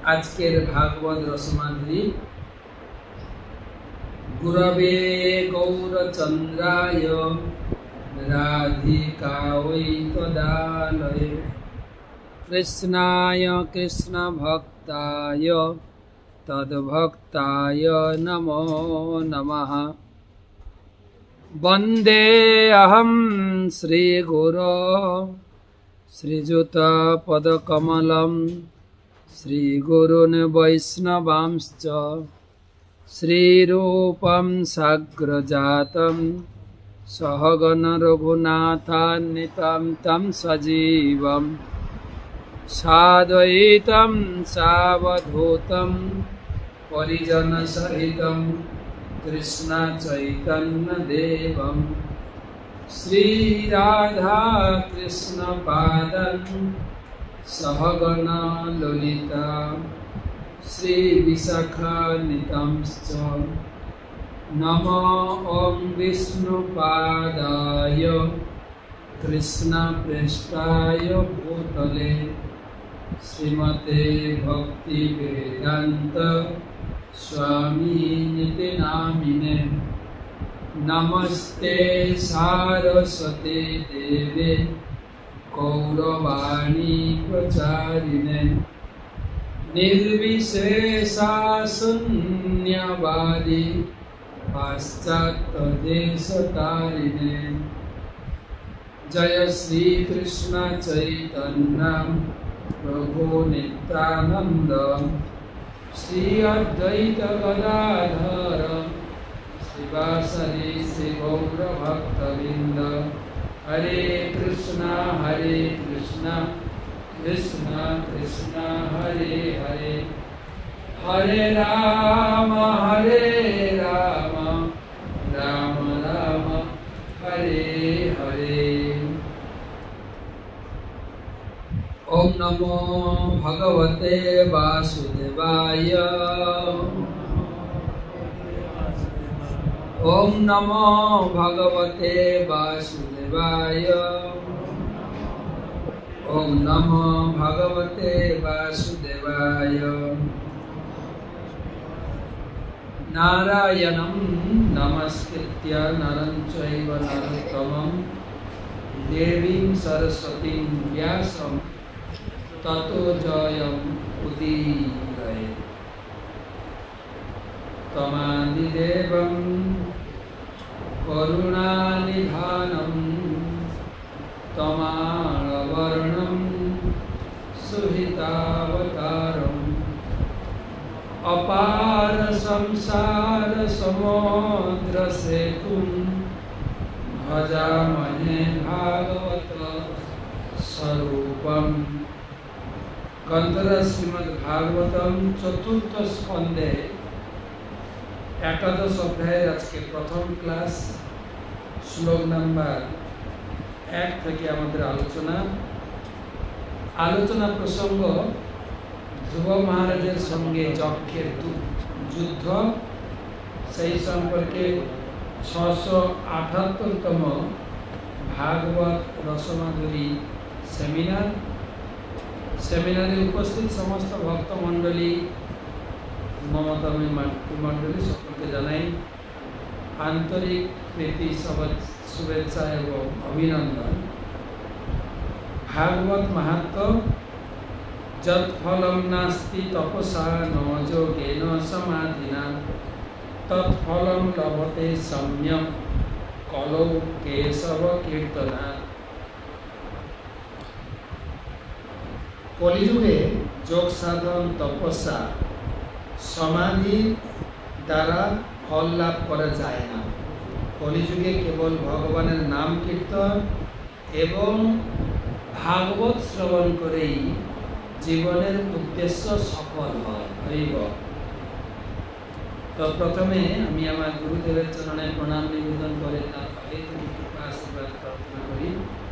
আজকের ভাগবত রসমাধুরী গুরবে গৌরচন্দ্রায় রাধিকায় তদালয়ে কৃষ্ণায় কৃষ্ণ ভক্তায় তদ্ভক্তায় নমো নমঃ। বন্দে অহং শ্রীগুরো শ্রীযুতপদকমলম শ্রীগুরুन् বৈষ্ণবাंश्च শ্রীরূপं সাগ্রজাতম সহগণ রঘুনাথান্বিतं तं সজীবম সাদ্বৈতম সাবধূতম পরিজন সহিতম কৃষ্ণ চৈতন্য দেবম শ্রী রাধা কৃষ্ণ পাদং সহগণ ললিতা শ্রী বিশাখান্বিতাংশ্চ নমো ওম বিষ্ণুপাদায় কৃষ্ণ পৃষ্ঠায় ভূতলে শ্রীমতে ভক্তি বেদান্ত স্বামী নিতি নামিনে নমস্তে সারস্বতী দেবে গৌরবাণী প্রচারিণে নির্বিশেষা শূন্যবাদী পাশ্চাত্য দেশতারিণে জয় শ্রীকৃষ্ণ চৈতন্য প্রভু নিত্যানন্দ শ্রী অদ্বৈত গদাধর শ্রীবাসরি শ্রী গৌর ভক্তবৃন্দ। হরে কৃষ্ণ কৃষ্ণ কৃষ্ণ হরে হরে হরে রাম রাম রাম হরে হরে। ওম নমো ভগবতে বাসুদেবায় ওম নমো ভগবতে বাসুদেবায় ওম নমো ভগবতে বাসুদেবায়। নারায়ণং নমস্কৃত্য নরং চৈব নরোত্তমং দেবীং সরস্বতীং ব্যাসং ততো জয়ং উদীরয়েৎ। তমাদিদেবং করুণানিধানং তমালবর্ণং সুহিতাবতারং অপার সংসার সমুদ্র সেতুং ভজামহে ভাগবত স্বরূপম। গ্রন্থরা শ্রীমদ্ ভাগবতম চতুর্থ স্কন্ধে একাদশ অধ্যায়ের আজকে প্রথম ক্লাস, শ্লোক নাম্বার 1 থেকে আমাদের আলোচনা প্রসঙ্গ ধ্রুব মহারাজের সঙ্গে যক্ষের যুদ্ধ, সেই সম্পর্কে 678তম ভাগবত রসমাধুরী সেমিনারে উপস্থিত সমস্ত ভক্তমণ্ডলী, মমতাময়ী মাতৃমণ্ডলী সকলকে জানাই আন্তরিক প্রীতি শুভেচ্ছা এবং অভিনন্দন। ভাগবত মাহাত্ম্য যৎ ফলম নাস্তি তপসা ন যোগেন সমাধিনা তৎফলম লভতে সম্যক কলৌ কেশব কীর্তনা। কলিযুগে যোগ সাধন, তপস্যা, সমাধির দ্বারা ফল লাভ করা যায় না। কলিযুগে কেবল ভগবানের নাম কীর্তন এবং ভাগবত শ্রবণ করেই জীবনের উদ্দেশ্য সফল হয়। তো প্রথমে আমি আমার গুরুদেবের চরণে প্রণাম নিবেদন করে তার কৃপা আশীর্বাদ প্রার্থনা করি।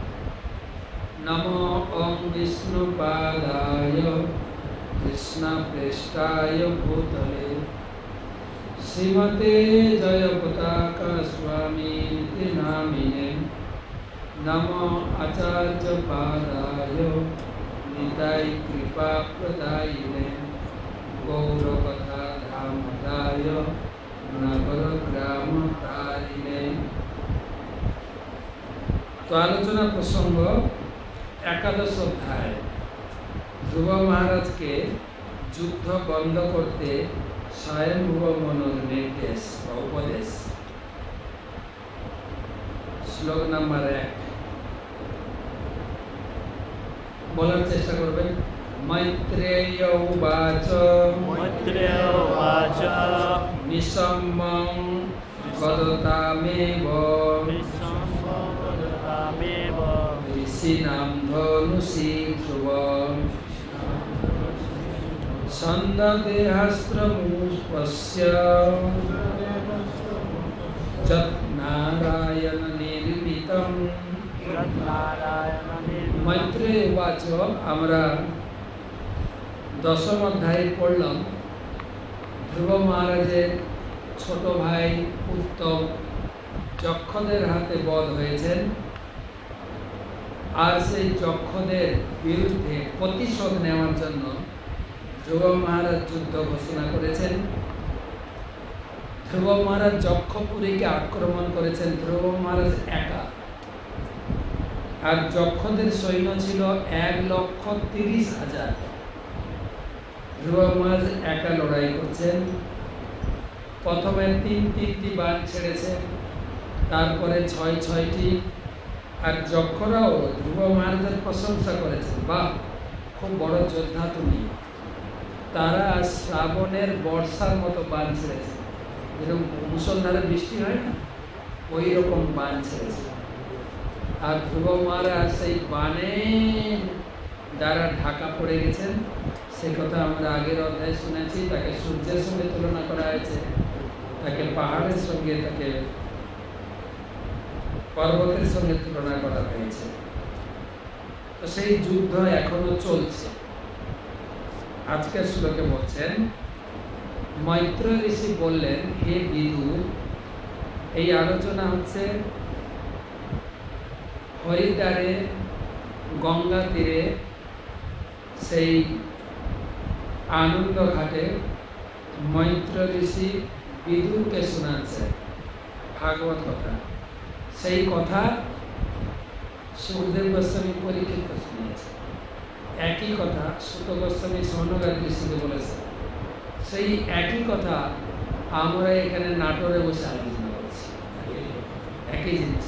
নমো ওম বিষ্ণুপাদায় কৃষ্ণ পৃষ্ঠায় ভূতলে শ্রীমতে জয় পতাকা স্বামী নামিনে नमो आचार्य पादाय निताय कृपा प्रदायिने গৌরকথা ধামদায় নগর গ্রাম তারিণে। তো আলোচনা প্রসঙ্গ একাদশ অধ্যায়। ধ্রুব মহারাজকে যুদ্ধ বন্ধ করতে স্বয়ংভুব মনুর নির্দেশ বা উপদেশ। শ্লোক নাম্বার 1 বলার চেষ্টা করবেন। মৈত্রেয় উবাচ নিসম্যং বদতামেব ঋষীণাং ধনুষী ধ্রুবং ছন্দদেহাস্ত্রমুপস্য যৎ নারায়ণ নির্মিতম। মৈত্রেয় উবাচ, আমরা দশম অধ্যায়ে পড়লাম ধ্রুব মহারাজের ছোট ভাই উত্তম যক্ষদের হাতে বধ হয়েছেন, আর সেই যক্ষদের বিরুদ্ধে প্রতিশোধ নেওয়ার জন্য ধ্রুব মহারাজ যুদ্ধ ঘোষণা করেছেন। ধ্রুব মহারাজ যক্ষপুরীকে আক্রমণ করেছেন ধ্রুব মহারাজ একা, আর যক্ষদের সৈন্য ছিল 1,30,000। ধ্রুব মহারাজ একা লড়াই করছেন। প্রথমে 3টি বাণ ছেড়েছেন, তারপরে 6টি। আর যক্ষরাও ধ্রুব মহারাজের প্রশংসা করেছেন, বাহ খুব বড় যোদ্ধা তুমি। তারা শ্রাবণের বর্ষার মতো বাণ ছেড়েছে, যেরকম মুষলধারে বৃষ্টি হয় না, ওই রকম বাণ ছেড়েছে। আর ধ্রুব মহারাজ সেই বাণের দ্বারা ঢাকা পড়ে গেছেন। সে কথা আমরা আগের অধ্যায়ে শুনেছি। তাকে সূর্যের সঙ্গে তুলনা করা হয়েছে, তাকে পাহাড়ের সঙ্গে, তাকে পর্বতের সঙ্গে তুলনা করা হয়েছে। তো সেই যুদ্ধ এখনো চলছে। আজকের শ্লোকে বলছেন, মৈত্র ঋষি বললেন, হে বিদুর, এই আলোচনা হচ্ছে হরিদ্বারে গঙ্গা তীরে সেই আনন্দ ঘাটে মৈত্র ঋষি বিদুরকে শোনাচ্ছে ভাগবত কথা। সেই কথা সুখদেব গোস্বামী পরীক্ষিতকে শুনিয়েছে। একই কথা সুত গোস্বামী সৌনকাদি ঋষিকে বলেছে। সেই একই কথা আমরা এখানে নাটোরে বসে আলোচনা করছি, একই জিনিস।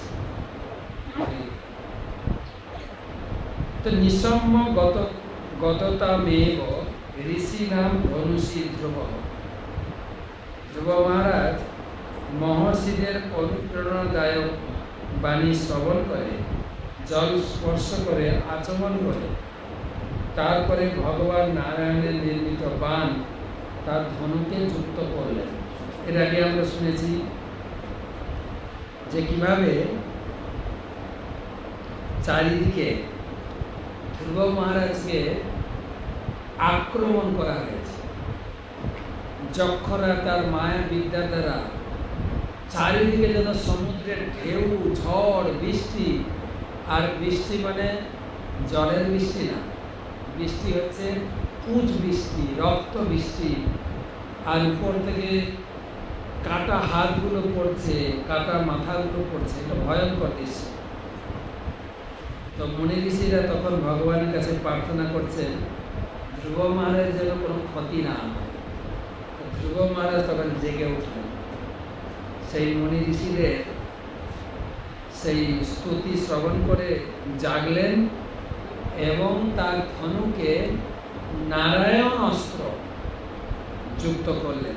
তো নিসম্য গততামেব ঋষীণাং ধনুষী ধ্রুব। ধ্রুব মহারাজ মহর্ষিদের অনুপ্রেরণাদায়ক বাণী শ্রবণ করে, জল স্পর্শ করে, আচমন করে, তারপরে ভগবান নারায়ণের নির্মিত বাণ তার ধনুকে যুক্ত করলেন। এর আগে আমরা শুনেছি যে কিভাবে চারিদিকে ধ্রুব মহারাজকে আক্রমণ করা হয়েছে। যক্ষরা তার মায়া বিদ্যা দ্বারা চারিদিকে যেন সমুদ্রের ঢেউ, ঝড়, বৃষ্টি। আর বৃষ্টি মানে জলের বৃষ্টি না, বৃষ্টি হচ্ছে পুঁজ বৃষ্টি, রক্ত বৃষ্টি। আর উপর থেকে কাটা হাতগুলো পড়ছে, কাটা মাথাগুলো পড়ছে। এটা ভয়ঙ্কর দৃশ্য। তো মুনি ঋষিরা তখন ভগবানের কাছে প্রার্থনা করছেন ধ্রুব মহারাজ যেন কোনো ক্ষতি না হয়। ধ্রুব মহারাজ তখন জেগে উঠলেন। সেই মুনি ঋষিদের সেই স্তুতি শ্রবণ করে জাগলেন এবং তার ধনুকে নারায়ণ অস্ত্র যুক্ত করলেন।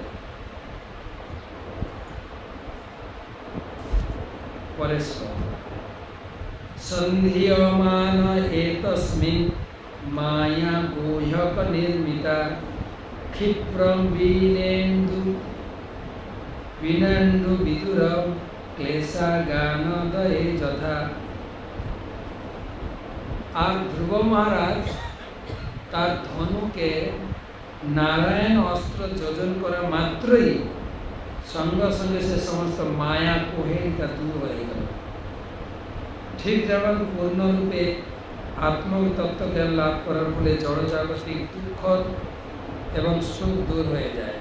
পরের শ্লোক, সন্ধিয়মান এতস্মিন মায়া গুহ্যক নির্মিতা ক্ষিপ্রম বিনন্দু বিদুরম ক্লেশা গানদয়ে যথা। আর ধ্রুব মহারাজ তার ধনুকে নারায়ণ অস্ত্র যোজন করা মাত্রই সঙ্গে সঙ্গে সে সমস্ত মায়া কোহেলিকা দূর হয়ে গেল। ঠিক যেমন পূর্ণরূপে আত্মতত্ত্ব জ্ঞান লাভ করার ফলে জড়জাগতিক দুঃখ এবং সুখ দূর হয়ে যায়।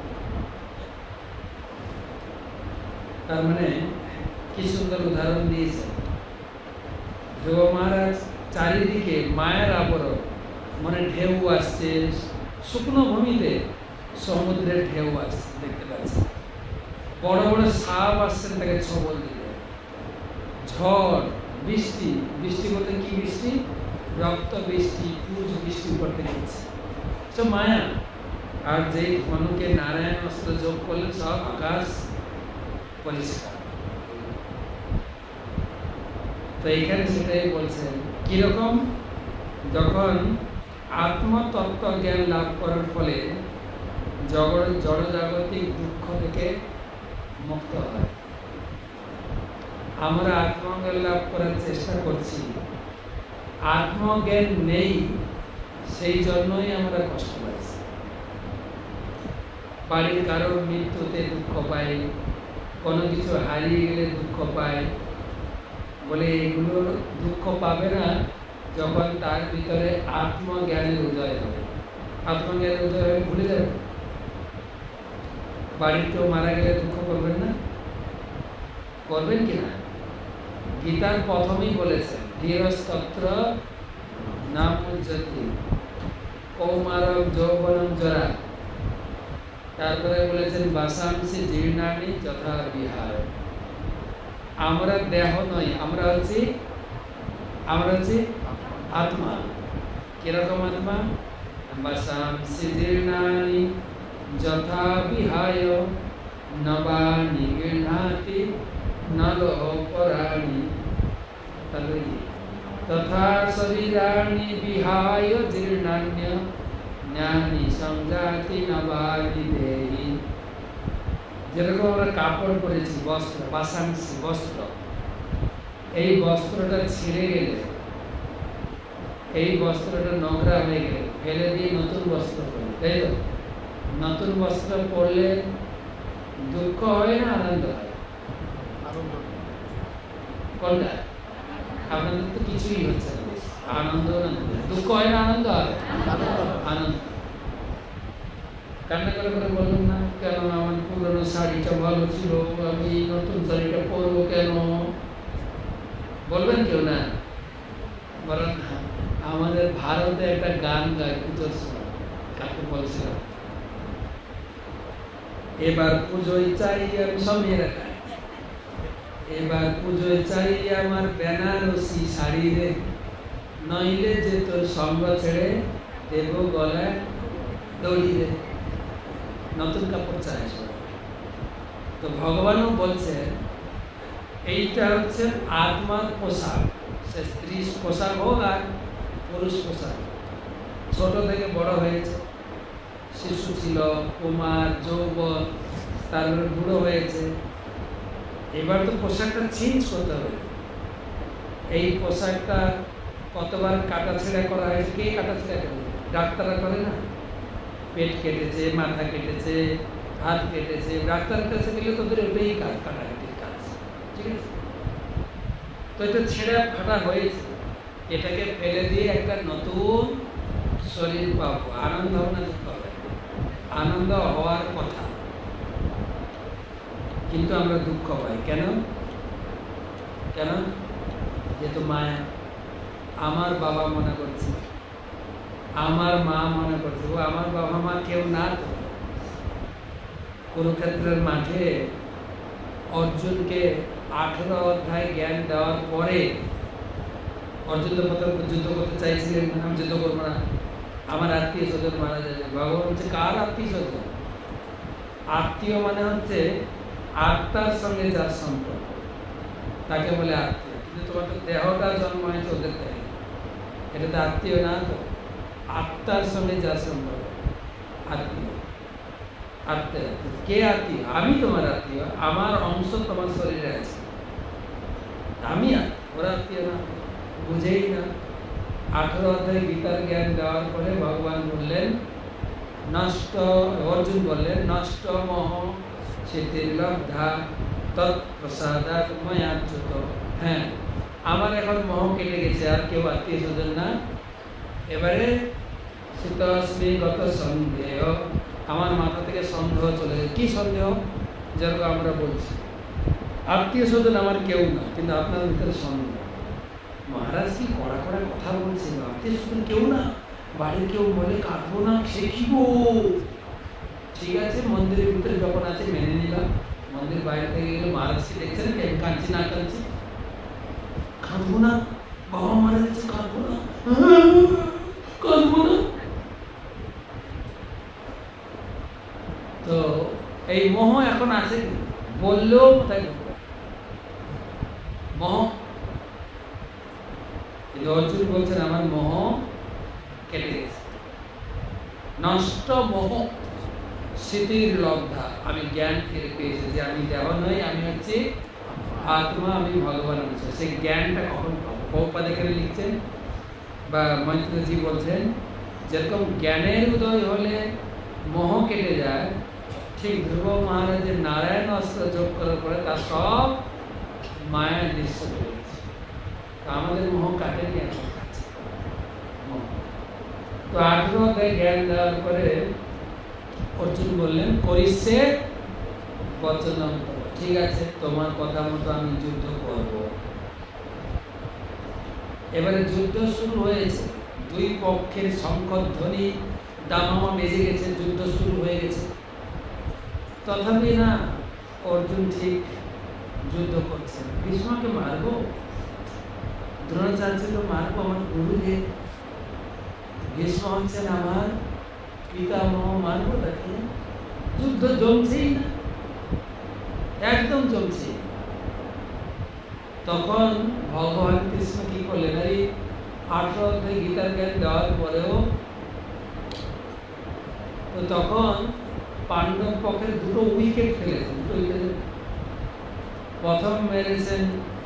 তার মানে কি সুন্দর উদাহরণ দিয়েছে ধ্রুব মহারাজ। চারিদিকে মায়ের আবরণ, মানে ঢেউ আসছে, শুকনো ভূমিতে সমুদ্রের ঢেউ আসছে দেখতে পাচ্ছি, বড় বড় সাপ আসছেন তাকে ছবল দিতে, ঝড়, বৃষ্টি, বৃষ্টি বলতে কি বৃষ্টি? রক্ত বৃষ্টি, পুজ বৃষ্টি উপর থেকে হচ্ছে, সব মায়া। আর যেই ধনুকে নারায়ণ অস্ত্র যোগ করলেন সব আকাশ পরিষ্কার। তো এখানে সেটাই বলছেন কিরকম, যখন আত্মতত্ত্ব জ্ঞান লাভ করার ফলে জড়জাগতিক দুঃখ থেকে মুক্ত হয়। আমরা আত্মজ্ঞান লাভ করার চেষ্টা করছি, আত্মজ্ঞান নেই, সেই জন্যই আমরা কষ্ট পাচ্ছি। বাড়ির কারোর মৃত্যুতে দুঃখ পাই, কোনো কিছু হারিয়ে গেলে দুঃখ পাই, বলে এগুলোর দুঃখ পাবে না যখন তার ভিতরে আত্মজ্ঞানের উদয় হবে। আত্মজ্ঞানের উদয় হবে ভুলে যাবে। বাড়ির কেউ মারা গেলে দুঃখ করবেন না? করবেন কি না? গীতার প্রথমেই বলেছেন ধীরস্তত্র নাম উজ্জতি কৌমারম যৌবনম জরা। তারপরে বলেছেন বাসাংসি জীর্ণানি যথা বিহার। আমরা দেহ নই, আমরা হচ্ছি আত্মা। কিরকম আত্মা? বাসাংসি জীর্ণানি যথা বিহায় নবানি গৃহ্ণাতি নলোহ পরাণি তথা শরীরাণি বিহায় জীর্ণান্য জ্ঞানী সংজাতি নবানি দেহি। যেরকম আমরা কাপড় পরেছি, বস্ত্র, বাসাংসি বস্ত্র, এই বস্ত্রটা ছিঁড়ে গেলে, এই বস্ত্রটা নোংরা হয়ে গেলে ফেলে দিয়ে নতুন বস্ত্র পরি, তাই তো? নতুন বস্ত্র পরলে দুঃখ হয় না আনন্দ হয়? কোনটা? আপনাদের তো কিছুই হচ্ছে না, আনন্দ না দুঃখ হয় না আনন্দ হয়? আনন্দ। কান্না করে করে বললাম না কেন আমার পুরনো শাড়িটা ভালো ছিল, আমি নতুন শাড়িটা পরবো কেন? বলবেন কেউ না? বলেন না। আমাদের ভারতে একটা গান গায় পুজোর সময়, কাকে বলছিলাম এবার পুজোয় চাই, আমি সব মেয়েরা গাই, এবার পুজোয় চাই আমার বেনারসি শাড়ি রে, নইলে যে তোর সঙ্গ ছেড়ে দেব গলায় দড়ি রে। নতুন কাপড় চাই। তো ভগবানও বলছেন এইটা হচ্ছে আত্মার পোশাক, সে স্ত্রী পোশাক হোক আর পুরুষ পোশাক। ছোট থেকে বড় হয়েছে, শিশু ছিল, কুমার, যৌবন, তারপরে বুড়ো হয়েছে, এবার তো পোশাকটা চেঞ্জ করতে হবে। এই পোশাকটা কতবার কাটাছেঁড়া করা হয়েছে, কে কাটাছেঁড়া করে? ডাক্তাররা করে না? পেট কেটেছে, মাথা কেটেছে, হাত কেটেছে, ডাক্তারের কাছে গেলে তোদের ওটাই কাজ, কাটাকাটির কাজ, ঠিক আছে? তো এটা ছেঁড়া ফাটা হয়েছে, এটাকে ফেলে দিয়ে একটা নতুন শরীর পাবো, আনন্দ হবে না দুঃখ হবে? আনন্দ হওয়ার কথা, কিন্তু আমরা দুঃখ পাই কেন? কেন? যেহেতু মায়া। আমার বাবা মনে করছে, আমার মা মনে করছে, ও আমার বাবা মা কেউ না তো। কুরুক্ষেত্রের মাঠে অর্জুনকে 18 অধ্যায় জ্ঞান দেওয়ার পরে অর্জুন তো প্রথম যুদ্ধ করতে চাইছিলেন, আমি যুদ্ধ করবো না, আমার আত্মীয় স্বজন মারা যাবে। ভগবান হচ্ছে কার আত্মীয় স্বজন? আত্মীয় মানে হচ্ছে আত্মার সঙ্গে যার সম্পর্ক, তাকে বলে আত্মীয়। কিন্তু তোমার তো দেহটা জন্ম হয়েছে ওদের থেকে, এটা তো আত্মীয় না। তো আত্মার সঙ্গে যার সম্পর্ক আত্মীয়। আত্মীয় কে? আত্মীয় আমি, তোমার আত্মীয়, আমার অংশ তোমার শরীরে আছে, আমি আত্মীয়, ওরা আত্মীয় না, বুঝেই না। 18 অধ্যায় গীতার জ্ঞান দেওয়ার পরে ভগবান বললেন নষ্ট, অর্জুন বললেন নষ্ট মোহ শিথিলব্ধা তৎপ্রসাদাৎ ময়াচ্যুত। হ্যাঁ, আমার এখন মোহ কেটে গেছে, আর কেউ আত্মীয় স্বজন না। এবারে চিত্তস্মি গত সন্দেহ, আমার মাথা থেকে সন্দেহ চলে যায়। কি সন্দেহ? যেরকম আমরা বলছি আত্মীয় স্বজন আমার কেউ না, কিন্তু আপনার ভিতরে সন্দেহ। মহারাজ কি কড়া কড়া কথা বলছেন, আত্মীয় স্বজন কেউ না, বাড়ির কেউ বলে কাঁদবো না, সে কি গো? ঠিক আছে, মন্দিরের ভিতরে যখন আছে মেনে নিলাম, মন্দির বাইরে থেকে গেলে মহারাজকে দেখছেন কি আমি কাঁদছি না কাঁদছি? কাঁদবো না, বাবা মারা যাচ্ছে, কাঁদবো না, কাঁদবো না। তো এই মোহ এখন আছে, বললেও কোথায় মোহ। কিন্তু অর্জুন বলছেন আমার মোহ কেটে গেছে, নষ্ট মোহ স্মৃতির লব্ধা, আমি জ্ঞান ফিরে পেয়েছি যে আমি দেহ নই, আমি হচ্ছে আত্মা, আমি ভগবান অংশ। সেই জ্ঞানটা কখন পাবো? বহুপাদ এখানে লিখছেন বা মৈত্রজি বলছেন, যেরকম জ্ঞানের উদয় হলে মোহ কেটে যায়, ঠিক ধ্রুব মহারাজের নারায়ণ অস্ত্র যোগ করার পরে তার সব মায়ার দৃশ্য চলে গেছে। আমাদের মোহ কাটেনি, এখন কাছে। তো 18 অধ্যায় জ্ঞান দেওয়ার পরে অর্জুন বললেন করিসে বচনম, ঠিক আছে তোমার কথা মতো আমি যুদ্ধ করব। এবারে যুদ্ধ শুরু হয়েছে, দুই পক্ষের শঙ্খধ্বনি দামামা বেজে গেছে, যুদ্ধ শুরু হয়ে গেছে। তথাপি না, অর্জুন ঠিক যুদ্ধ করছেন। ভীষ্মকে মারবো, দ্রোণাচার্যকে মারবো, আমার গুরুদেব। ভীষ্ম হচ্ছেন আমার পিতামহ, মারবো তাকে। যুদ্ধ জমছেই না, একদম জমছে। তখন ভগবান কৃষ্ণ কি করলেন, এই 18 অধ্যায় গীতার জ্ঞান দেওয়ার পরেও তো তখন পাণ্ডব পক্ষের দুটো উইকেট ফেলেছেন। দুটো উইকেট, প্রথম মেরেছেন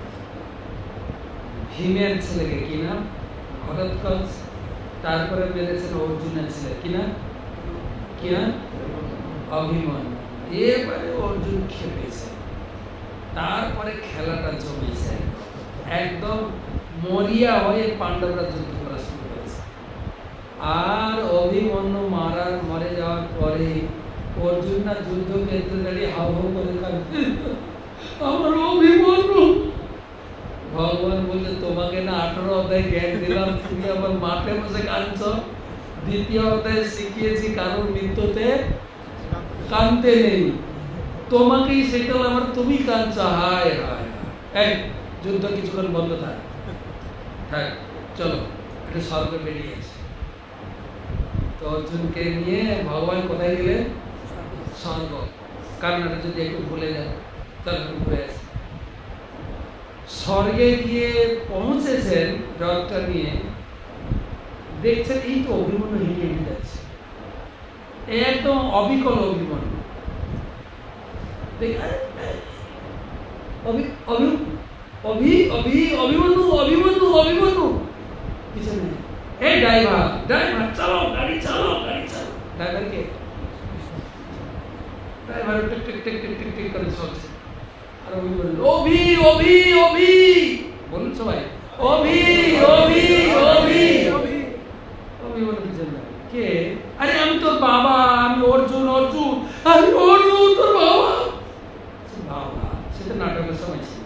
ভীমের ছেলেকে, কি নাম, ঘটোৎকচ। তারপরে মেরেছেন অর্জুনের ছেলে, কি নাম, কি নাম, অভিমন্যু। এবারে অর্জুন খেপেছে, তারপরে খেলাটা জমেছে, একদম মরিয়া হয়ে পাণ্ডবরা যুদ্ধ করা শুরু করেছে। আর অভিমন্যু মরে যাওয়ার পরে অর্জুন না যুদ্ধক্ষেত্রে দাঁড়িয়ে হাউ হাউ করে কাঁদছে, আমার অভিমন্যু। ভগবান বলছে তোমাকে না 18 অধ্যায় জ্ঞান দিলাম, তুমি আবার মাঠে বসে কাঁদছ। 2য় অধ্যায় শিখিয়েছি কারোর মৃত্যুতে কাঁদতে নেই, তোমাকেই শেখাল আমার, তুমি কাঁদছ। হায় হায়, এই যুদ্ধ কিছুক্ষণ বন্ধ থাক, হ্যাঁ চলো একটা স্বর্গে বেরিয়ে আসে। তো অর্জুনকে নিয়ে ভগবান কোথায় গেলেন, স্বর্গ। কান্নাটা যদি একটু ভুলে যায় তাহলে ঘুরে আসে। স্বর্গে গিয়ে পৌঁছেছেন রথটা নিয়ে, দেখছেন এই তো অভিমন্যু হেঁটে হেঁটে যাচ্ছে, একদম অবিকল অভিমন্যু। অভিমন্যু অভিমন্যু অভিমন্যু পিছনে, এই ড্রাইভার ড্রাইভার চালো, গাড়ি চালো, গাড়ি চালো। ড্রাইভারকে, driver tick tick tick tick tick tick করে চলছে। আর অভিমন্যু অভি অভি অভি বলুন সবাই, অভি অভি অভি অভি। অভিমন্যু পিছনে, কে? আরে আমি তোর বাবা, আমি অর্জুন, অর্জুন আমি অর্জুন, তোর বাবা। বাবা সেটা নাটকের সময় ছিল,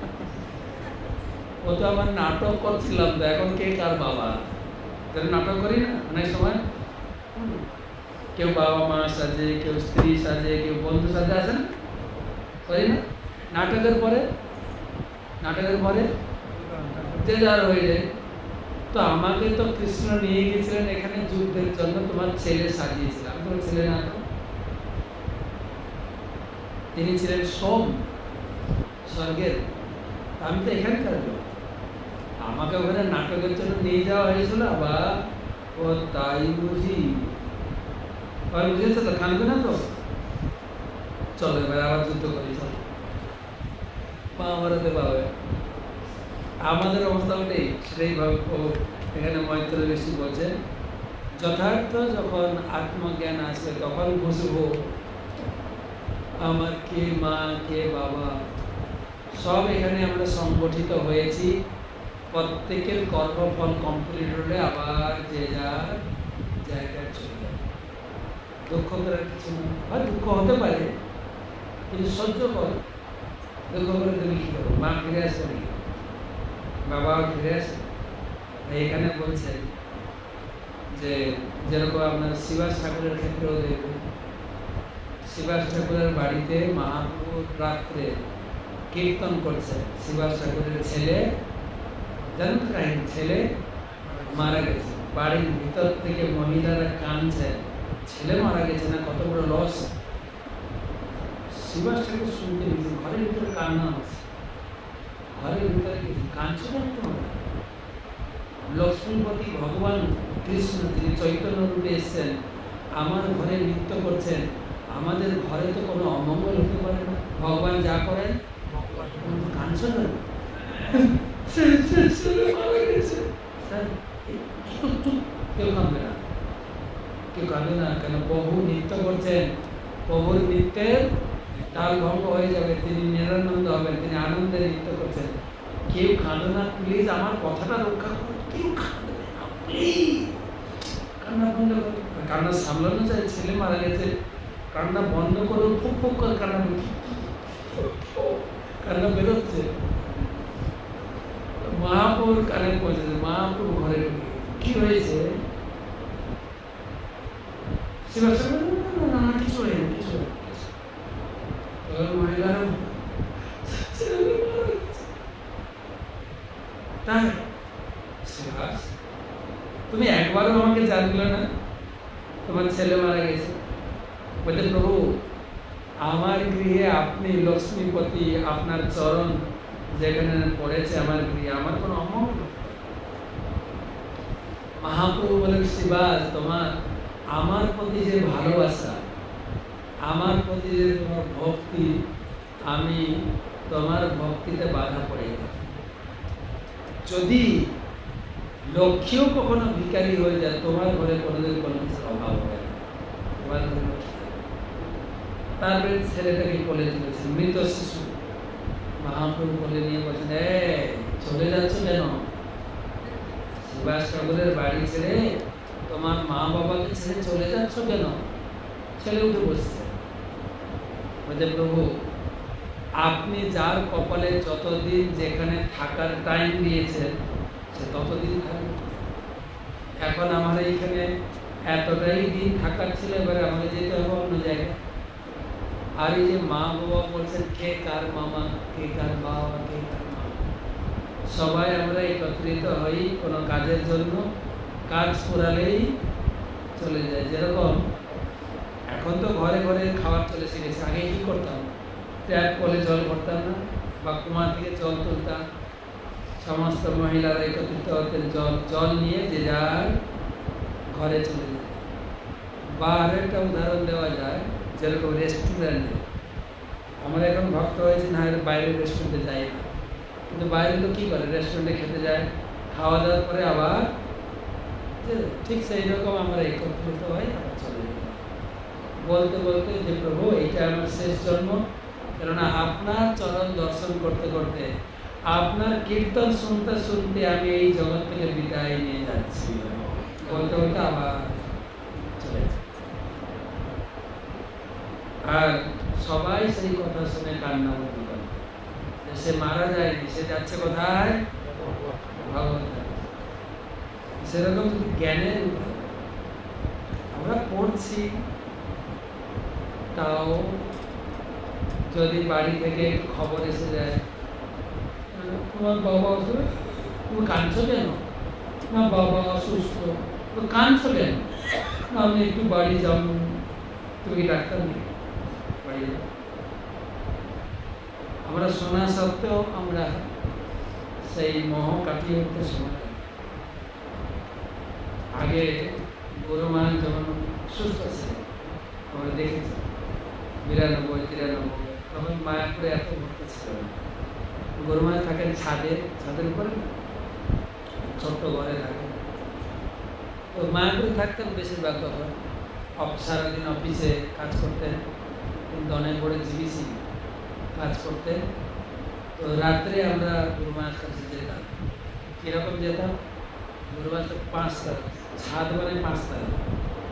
ও তো আমার নাটক করছিলাম তো, এখন কে কার বাবা? নাটক করি না অনেক সময়, কেউ বাবা মা সাজে, কেউ স্ত্রী সাজে, কেউ বন্ধু সাজে, আছে না, করি না? নাটকের পরে যে যার হয়ে যায়। তো আমাকে তো কৃষ্ণ নিয়ে গেছিলেন এখানে যুদ্ধের জন্য, তোমার ছেলে সাজিয়েছিলাম। তোমার ছেলে না, তিনি ছিলেন সোম স্বর্গের, আমি তো এখানকার লোক। আমাকে ওখানে নাটকের জন্য নিয়ে যাওয়া হয়েছিল। বা ও তাই বুঝি, বুঝেছো তো, কানবে না তো, চলো এবার আবার যুদ্ধ করি, চলো মহাভারতে পাবে। আমাদের অবস্থা ওটাই, সেটাই এখানে মৈত্র ঋষি বলছেন, যথার্থ যখন আত্মজ্ঞান আসবে তখন বুঝবো আমার কে মা কে বাবা। সব এখানে আমরা সংগঠিত হয়েছি, প্রত্যেকের কর্মফল কমপ্লিট হলে আবার যে যার জায়গায় দুঃখ করার কিছু নেই, হয় দুঃখ হতে পারে কিন্তু সহ্য কর। দুঃখ করে তুমি কী করো? মা ফিরে আসবে নাকি? বাবাও ফিরে আসে? এখানে বলছেন যে যেরকম আপনার শিবাস ঠাকুরের ক্ষেত্রেও দেখবেন, শিবাস ঠাকুরের বাড়িতে মহাপ্রভু রাত্রে কীর্তন করছে। শিবাস ঠাকুরের ছেলে, জানেন তো কাহিনী, ছেলে মারা গেছে, বাড়ির ভিতর থেকে মহিলারা কাঁদছে, ছেলে মারা গেছে না, কত বড় লস। শিবাস ঠাকুর শুনতে গেছে, ঘরের ভিতরে কান্না আছে, ঘরের ভিতরে কিছু কাঁদছো না তোমরা? লক্ষ্মীপতি ভগবান কৃষ্ণ তিনি চৈতন্য রূপে এসছেন, আমার ঘরে নৃত্য করছেন, আমাদের ঘরে তো কোনো অমঙ্গল হতে পারে না, ভগবান যা করেন। কাঁদছো না? কেউ কাঁদবে না, কেউ কাঁদবে না। কেন? প্রভু নৃত্য করছেন, প্রভুর নৃত্যের তাল ভঙ্গ হয়ে যাবে, তিনি নিরানন্দ হবেন, তিনি আনন্দে নৃত্য করছেন। কেউ কাঁদো না প্লিজ, আমার কথাটা রক্ষা করো, কেউ কাঁদবে না প্লিজ। কান্না বন্ধ করো, কান্না সামলানো যায়, ছেলে মারা গেছে, কান্না বন্ধ করো, ফুক ফুক করে কান্না, কান্না বেরোচ্ছে। মহাপ্রভুর কানে পৌঁছেছে, মহাপ্রভু ঘরে ঢুকে, কি হয়েছে? শিবাস না কিছু হয়নি, কিছু হয়নি। মহিলারা তাই শিবাস তুমি একবারও আমাকে জানলে না তোমার ছেলে মারা গেছে? বলতে প্রভু আমার গৃহে আপনি লক্ষ্মীপতি, আপনার চরণ যেখানে পড়েছে আমার গৃহে, আমার কোনো অমঙ্গল। মহাপ্রভু বলেন শিবাস তোমার আমার প্রতি যে ভালোবাসা, আমার প্রতি যে তোমার ভক্তি, আমি তোমার ভক্তিতে বাধা পড়ে গেলাম। যদি লক্ষ্মীও কখনো ভিখারি হয়ে যায়, তোমার ঘরে কোনোদিন কোনো কিছুর অভাব হবে না, তোমার ঘরে লক্ষ্মী। তারপরে ছেলেটাকে কোলে তুলেছে, মৃত শিশু। মহাপ্রভু কোলে নিয়ে বলছেন, চলে যাচ্ছ কেন? শিবাস ঠাকুরের বাড়ি ছেড়ে, তোমার মা বাবাকে ছেড়ে চলে যাচ্ছ কেন? ছেলে উঠে বসছে, বলছে প্রভু আপনি যার কপালে যতদিন যেখানে থাকার টাইম দিয়েছেন সে ততদিন থাকবে। এখন আমার এইখানে এতটাই দিন থাকার ছিল, এবারে আমাকে যেতে হবে অন্য জায়গায়। আর এই যে মা বাবা বলছেন, কে কার মামা, কে কার বাবা, কে কার মা, সবাই আমরা একত্রিত হই কোনো কাজের জন্য, কাজ ফুরালেই চলে যায়। যেরকম এখন তো ঘরে ঘরে খাবার চলে শিখেছে, আগে কী করতাম? ট্যাপ কলে জল ভরতাম না, বা কুয়া থেকে জল তুলতাম, সমস্ত মহিলারা একত্রিত হতেন, জল নিয়ে যে যার ঘরে চলে যেত। বা আরও একটা উদাহরণ দেওয়া যায়, যেরকম রেস্টুরেন্টে আমরা এখন ভক্ত হয়েছি না, বাইরের রেস্টুরেন্টে যাই না, কিন্তু বাইরে তো কী করে, রেস্টুরেন্টে খেতে যায়, খাওয়া দাওয়ার পরে আবার ঠিক সেই রকম আমরা একত্রিত হই, আবার চলে যাই বলতে বলতে যে প্রভু এইটা আমার শেষ জন্ম, কেননা আপনার চরণ দর্শন করতে করতে, আপনার কীর্তন শুনতে শুনতে আমি এই জগৎ থেকে বিদায় নিয়ে যাচ্ছি, বলতে বলতে আবার চলে যাই। আর সবাই সেই কথা শুনে কান্না বলতে পারে, সে মারা যায়নি, সে যাচ্ছে কোথায়? ভগবান। সেরকম যদি জ্ঞানের আমরা পড়ছি, তাও যদি বাড়ি থেকে খবর এসে যায়, তোমার বাবা অসুস্থ, তুমি কাঁদছো কেন? না বাবা অসুস্থ, তো কাঁদছো কেন? না আপনি একটু বাড়ি যাও, তুমি ডাক্তার নেই, বাড়ি যাও। আমরা শোনা সত্ত্বেও আমরা সেই মোহ কাটিয়ে উঠতে সময় লাগে। আগে গুরু মহারাজ যখন সুস্থ ছিল, আমরা দেখেছি 92-93, তখন মায়াপুরে এত ভক্ত ছিল না। গুরু মহারাজ থাকেন ছাদের উপরে, ছোট্ট ঘরে থাকেন। তো মায়াপুরে থাকতেন বেশিরভাগ, তখন সারাদিন অফিসে কাজ করতেন, কিন্তু অনেক বড় জিবিসি কাজ করতেন। তো রাত্রে আমরা গুরু মহারাজ কাছে যেতাম। কীরকম যেতাম? গুরু মহারাজ তো 5 তলা, ছাদ মানে 5 তলা,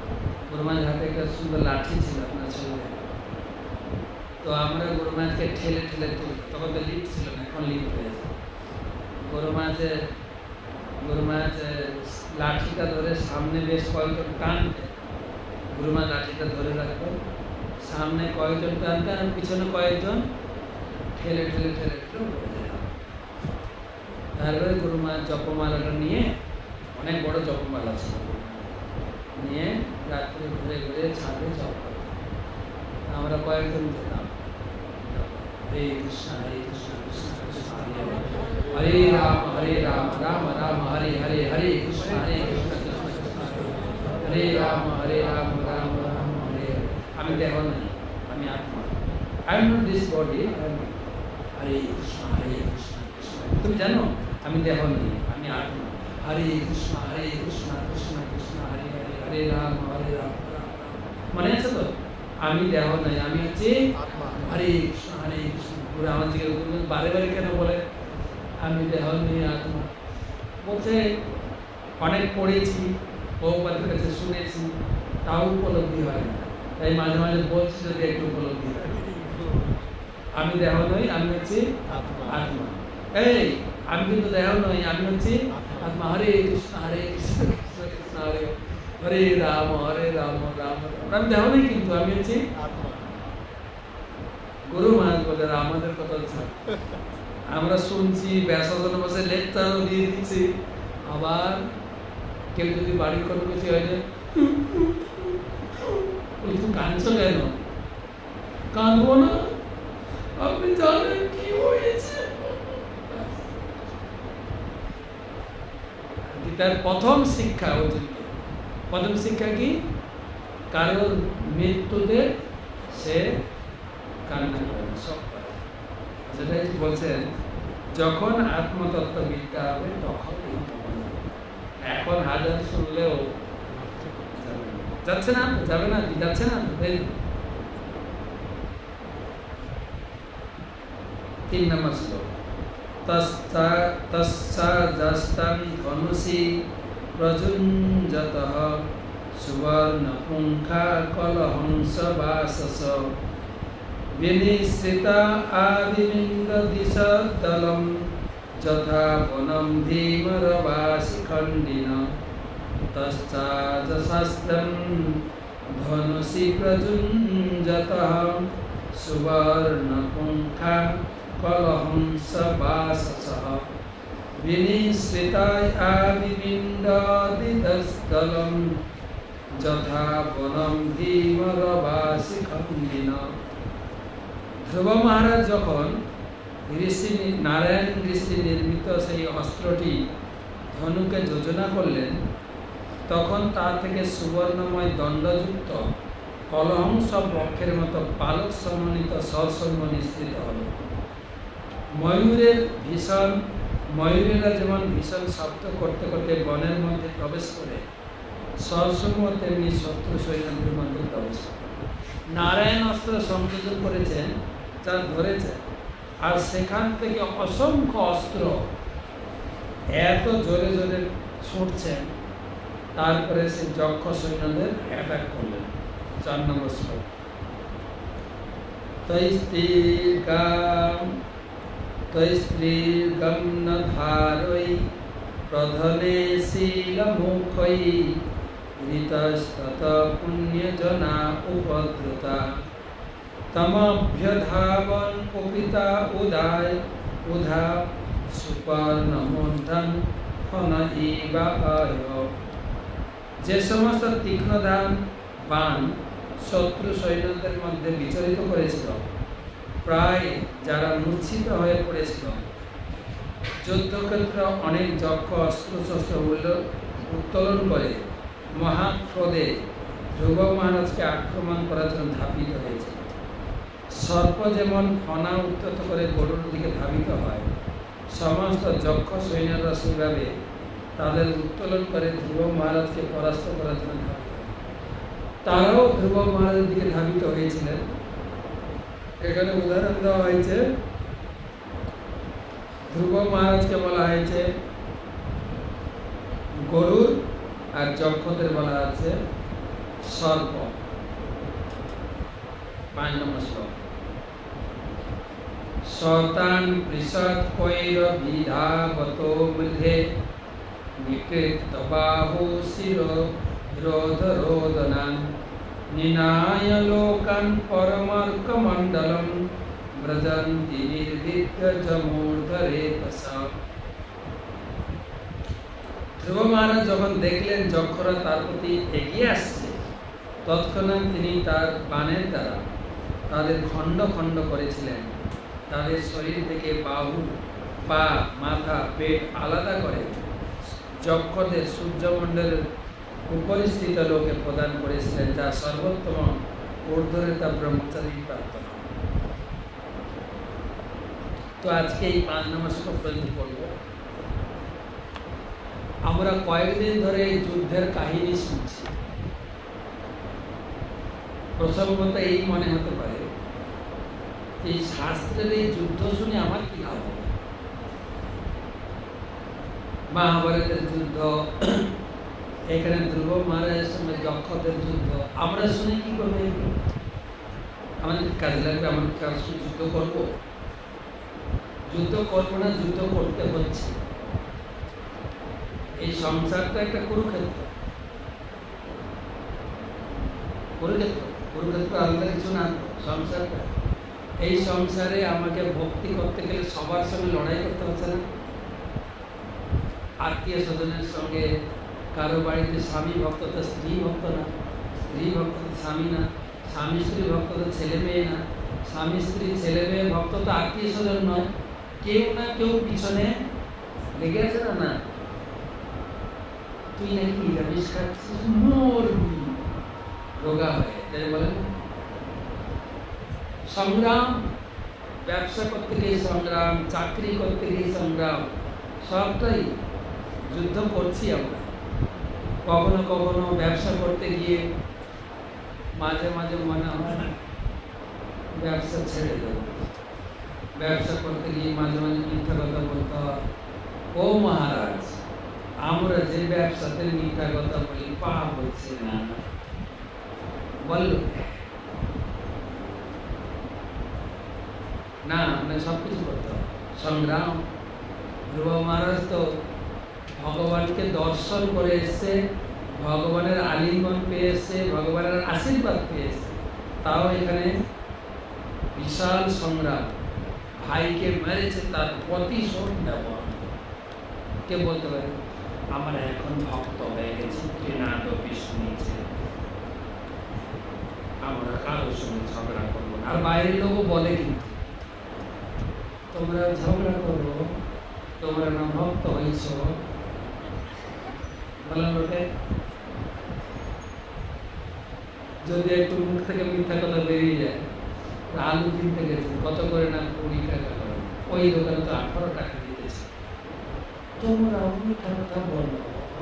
গুরু মহারাজ হাতে একটা সুন্দর লাঠি ছিল আপনার শরীরে। তো আমরা গুরু মহারাজকে ঠেলে ঠেলে তুলতাম, তখন তো লিফট ছিল না, এখন লিফট হয়েছে। গুরু মহারাজ লাঠিটা ধরে সামনে বেশ কয়েকজন টানতে, গুরু মহারাজ লাঠিটা ধরে রাখতেন, সামনে কয়েকজন টানতেন আর পিছনে কয়েকজন ঠেলে ঠেলে ঠেলে ঠেলে উঠে যেতাম। তারপরে গুরু মহারাজ জপমালাটা নিয়ে, অনেক বড় জপমালা ছিল, নিয়ে রাত্রে ঘুরে ঘুরে ছাদে জপ করতাম। আমরা কয়েকজন যেতাম, হরে কৃষ্ণ কৃষ্ণ কৃষ্ণ হরে রাম রাম রাম হরে হরে, হরে কৃষ্ণ কৃষ্ণ কৃষ্ণ হরে রাম রাম রাম হরে। আমি দেহ নাই, আমি আত্মা। I am not this body. Hare Krishna Krishna Krishna. তুমি জানো আমি দেহ নেই, আমি আত্মা। হরে কৃষ্ণ কৃষ্ণ কৃষ্ণ হরে হরে, হরে রাম রাম রাম। মনে আছে তো? আমি দেহ নাই, আমি হচ্ছে আত্মা। হরে কৃষ্ণ কৃষ্ণ। পুরো আমার জিজ্ঞেস করবেন বারে বারে কেন বলে আমি দেহ নেই, আত্মা? বলছে অনেক পড়েছি, বহুপাতের কাছে শুনেছি, তাও উপলব্ধি হয় না, তাই মাঝে মাঝে বলছি যদি একটু উপলব্ধি হয়। আমি দেহ নই, আমি হচ্ছে আত্মা। এই আমি কিন্তু দেহ নই, আমি হচ্ছে আত্মা। হরে কৃষ্ণ কৃষ্ণ কৃষ্ণ হরে হরে রাম রাম রাম। আমি দেহ নই কিন্তু আমি হচ্ছে আত্মা। গুরু মহারাজ বলে আমাদের কথা আমরা শুনছি, ব্যাসাসন বসে লেকচারও দিয়ে দিচ্ছি, আবার কেউ যদি বাড়ির কোনো কিছু হয় যে কাঁদছো কেন? কাঁদবো না, আপনি জানেন কি হয়েছে। তার প্রথম শিক্ষা অর্জন, প্রথম শিক্ষা কি? কারোর মৃত্যুতে সে কান্না করে না, সব করে। যেটাই বলছেন যখন আত্মতত্ত্ব বিদ্যা হবে তখন। এখন হাজার শুনলেও যাচ্ছে না, যাবে না, যাচ্ছে না। 3 নম্বর শ্লোক। তস্যাজস্তাং ধনুষি প্রযুঞ্জতঃ সুবর্ণপুঙ্খা কলহংসবাসস বিনিশ্রিতা আদিলিঙ্গদিশদলম যথা বনম ধীমরবাসিখণ্ডিন তস্যাজস্তাং ধনুষি প্রযুঞ্জতঃ সুবর্ণপুঙ্খা কলহংসবাসসঃ বিনিশ্রিতা আদিলিঙ্গদিশদলম যথা বনম ধীমরবাসিখণ্ডিন। ধ্রুব মহারাজ যখন নারায়ণ ঋষি নির্মিত সেই অস্ত্রটি ধনুকে যোজনা করলেন, তখন তা থেকে সুবর্ণময় দণ্ডযুক্ত কলহংস বক্ষের মতো পালক সমন্বিত সরসর্ম নিঃসৃত হল। ময়ূরেরা যেমন ভীষণ শব্দ করতে করতে বনের মধ্যে প্রবেশ করে, সরসর্ম তেমনি শত্রু সৈন্যদের মধ্যে প্রবেশ করে। নারায়ণ অস্ত্র সংযোজন করেছেন, যা ধরেছে, আর সেখান থেকে অসংখ্য অস্ত্র এত জোরে জোরে ছুটছেন, তারপরে সে যক্ষ সৈন্যদের অ্যাটাক করলেন। 4 নম্বর শ্লোক। তৈস্ত্রীর্গম ন ধারৈ প্রধনে শীলমুখৈ ঋতস্তত পুণ্যজনা উপদ্রুতা তমভ্যধাবন কুপিতা উধা সুপর্ণমূর্ধন ফন ইবায়। যে সমস্ত তীক্ষ্ণধান বাণ শত্রু সৈন্যদের মধ্যে বিচরিত করেছিল, প্রায় যারা মূর্ছিত হয়ে পড়েছিল, যুদ্ধক্ষেত্রে অনেক যক্ষ অস্ত্রশস্ত্র উত্তোলন করে মহাক্রোধে ধ্রুব মহারাজকে আক্রমণ করার জন্য ধাবিত হয়েছিল। সর্প যেমন ফনা উত্তত করে গরুর দিকে ধাবিত হয়, সমস্ত যক্ষ সৈন্যরা সেইভাবে তাদের উত্তোলন করে ধ্রুব মহারাজকে পরাস্ত করার জন্য ধাবিত হয়। তারাও ধ্রুব মহারাজের দিকে ধাবিত হয়েছিলেন। এখানে উদাহরণ দেওয়া হয়েছে, ধ্রুব মহারাজকে বলা হয়েছে গরুর, আর যক্ষদের বলা আছে সর্প 5 নম্বর শ্লোক শতান পৃষৎ কৈর বিধাবত মধ্যে নিকৃত বাহু শির রোধ রোদনান নিনায় লোকান পরমার্ক মণ্ডলম ব্রজন্তি নির্বিদ্য জমূর্ধরে তসা। ধ্রুব মহারাজ যখন দেখলেন যক্ষরা তার প্রতি এগিয়ে আসছে, তৎক্ষণাৎ তিনি তার বাণের দ্বারা তাদের খণ্ড খণ্ড করেছিলেন। তাদের শরীর থেকে বাহু, পা, মাথা, পেট আলাদা করে যক্ষদের সূর্যমণ্ডলের উপরিস্থিত লোকে প্রদান করেছিলেন, যা সর্বোত্তম ঊর্ধ্বরেতা ব্রহ্মচারী প্রাপ্ত। তো আজকে এই 5 নম্বর শ্লোক পর্যন্ত পড়ব। আমরা কয়েকদিন ধরে এই যুদ্ধের কাহিনী শুনছি। প্রসঙ্গত এই মনে হতে পারে এই শাস্ত্রের এই যুদ্ধ শুনে আমার কি লাভ হবে? মহাভারতের যুদ্ধ, এখানে ধ্রুব মহারাজের সঙ্গে যক্ষদের যুদ্ধ, আমরা শুনে কি করবো? আমাদের কাজে লাগবে? আমরা কারোর সঙ্গে যুদ্ধ করবো? যুদ্ধ করবো না, যুদ্ধ করতে হচ্ছে। এই সংসারটা একটা কুরুক্ষেত্র। কুরুক্ষেত্র আলাদা কিছু না। সংসারটা, এই সংসারে আমাকে ভক্তি করতে গেলে সবার সঙ্গে লড়াই করতে হচ্ছে না? আত্মীয় স্বজনের সঙ্গে, কারো বাড়িতে স্বামী ভক্ত তো স্ত্রী ভক্ত না, স্ত্রী ভক্ত তো স্বামী না, স্বামী স্ত্রী ভক্ত তো ছেলে মেয়ে না, স্বামী স্ত্রী ছেলে মেয়ে ভক্ত তো আত্মীয় স্বজন নয়। কেউ না কেউ পিছনে লেগে আছে না? না, তুই নাকি নিরামিষ খাচ্ছিস, মরবি, রোগা হয়ে তাই বলেন। সংগ্রাম, ব্যবসা করতে গিয়ে সংগ্রাম, চাকরি করতে গিয়ে সংগ্রাম, সবটাই যুদ্ধ করছি আমরা। কখনো কখনো ব্যবসা করতে গিয়ে মাঝে মাঝে মনে হয় ব্যবসা ছেড়ে দেবো। ব্যবসা করতে গিয়ে মাঝে মাঝে মিথ্যা কথা বলতে হয়। ও মহারাজ, আমরা যে ব্যবসাতে মিথ্যা কথা বলি পাপ হচ্ছে না, বলল না, আমরা সবকিছু করতে হবে। সংগ্রাম। ধ্রুব মহারাজ তো ভগবানকে দর্শন করে এসছে, ভগবানের আলিঙ্গন পেয়ে এসছে, ভগবানের আশীর্বাদ পেয়ে এসছে, তাও এখানে বিশাল সংগ্রাম। ভাইকে মেরেছে, তার প্রতিশোধ নেব। কে বলতে পারে আমরা এখন ভক্ত হয়ে গেছি, নিচে আমরা কারোর সঙ্গে ঝগড়া করবো না। আর বাইরের লোকও বলে কিন্তু তোমরা ঝগড়া করবো, তোমরা না ভক্ত হয়েছ। বলেন ওকে, যদি একটু মুখ থেকে মিথ্যা কথা বেরিয়ে যায়, আলু কিনতে গেছে, কত করে না 20 টাকা, ওই দোকানে তো 18 টাকা দিতেছে, তোমরা মিথ্যা কথা বলো।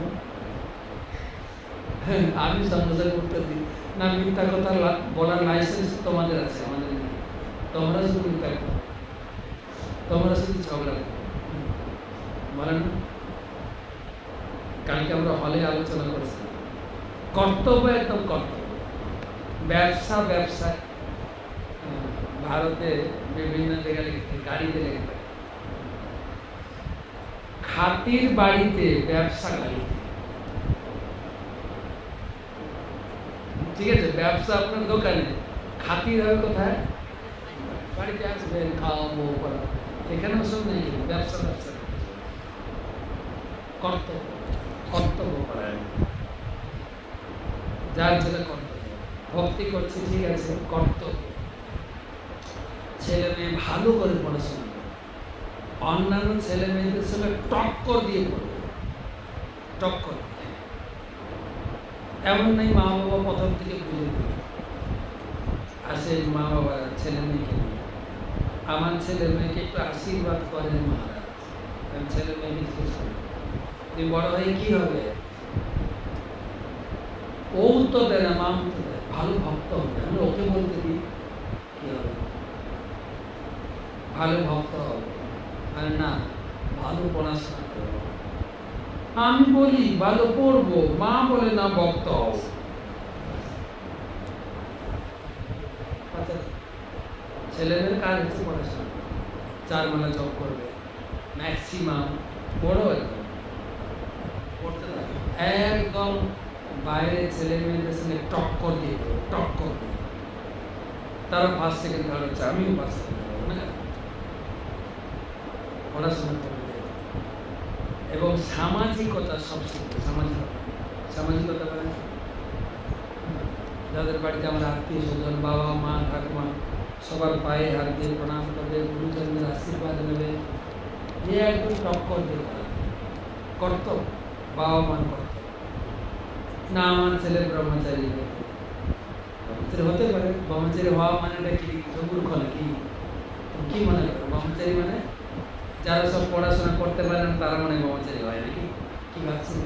আমি সঙ্গে উত্তর দিই, না মিথ্যা কথা বলার লাইসেন্স তোমাদের আছে, আমাদের নেই। তোমরা শুধু মিথ্যা কথা, তোমরা শুধু ঝগড়া করো, বলে না? কালকে আমরা হলে আলোচনা করেছিলাম, কর্তব্য একদম কর্তব্য। ব্যবসা ব্যবসায়, ভারতে বিভিন্ন জায়গায় গাড়িতে লেখা, খাতির বাড়িতে, ব্যবসা গাড়িতে। ঠিক আছে, ব্যবসা আপনার দোকানে, খাতির হবে কোথায়? বাড়িতে আসবেন, খাওয়াবো, করাবো। এখানে ওসব নেই, ব্যবসা ব্যবসা কর্তব্য, কর্তব্য করায়, যার যেটা কর্তব্য। ভক্তি করছে, ঠিক আছে, কর্তব্য। ছেলে মেয়ে ভালো করে পড়াশোনা করে, অন্যান্য ছেলে মেয়েদের সঙ্গে টক্কর দিয়ে পড়বে, টক্কর। এমন নেই মা বাবা প্রথম থেকে বুঝে দেবে। আসে মা বাবা ছেলে মেয়েকে নিয়ে, আমার ছেলে মেয়েকে একটু আশীর্বাদ করেন মহারাজ। ছেলে মেয়েকে জিজ্ঞেস করেন তুই বড় হয়ে কি হবে? ও উত্তর দেয় না, মা উত্তর দেয় ভালো ভক্ত হবে। আমি ওকে বলতে দিই কি হবে? ভালো ভক্ত হবে। আর না, ভালো পড়াশোনা করবো। আমি বলি ভালো পড়বো, মা বলে না ভক্ত হব। ছেলেমেয়ের কাজ হচ্ছে পড়াশোনা, 4 মালা জব করবে ম্যাক্সিমাম, বড় একদম পড়তে থাকে, একদম বাইরে ছেলে মেয়েদের সঙ্গে টক্কর দিয়ে দেবে, টক্কর দিয়ে তারা ফার্স্ট সেকেন্ড থার্ড হচ্ছে, আমিও ফার্স্ট সেকেন্ড থার্ড হবো না, পড়াশোনা করবে। এবং সামাজিকতা সব শিখবে, সামাজিকতা মানে যাদের বাড়িতে আমার আত্মীয় স্বজন, বাবা মা ঠাকুমা, সবার পায়ে হাত দিয়ে প্রণাম করবে, গুরুজনদের আশীর্বাদ নেবে, যে একদম টক্কর দিয়ে কর্তব্য, বাবা মার কর্তব্য। না আমার ছেলে ব্রহ্মচারী হতে পারে, ব্রহ্মচারী হওয়া মানেটা কি মূর্খ নাকি? কি মনে করো ব্রহ্মচারী মানে? যারা সব পড়াশোনা করতে পারে না তারা মনে ব্রহ্মচারী হয় নাকি? কি ভাবছেন?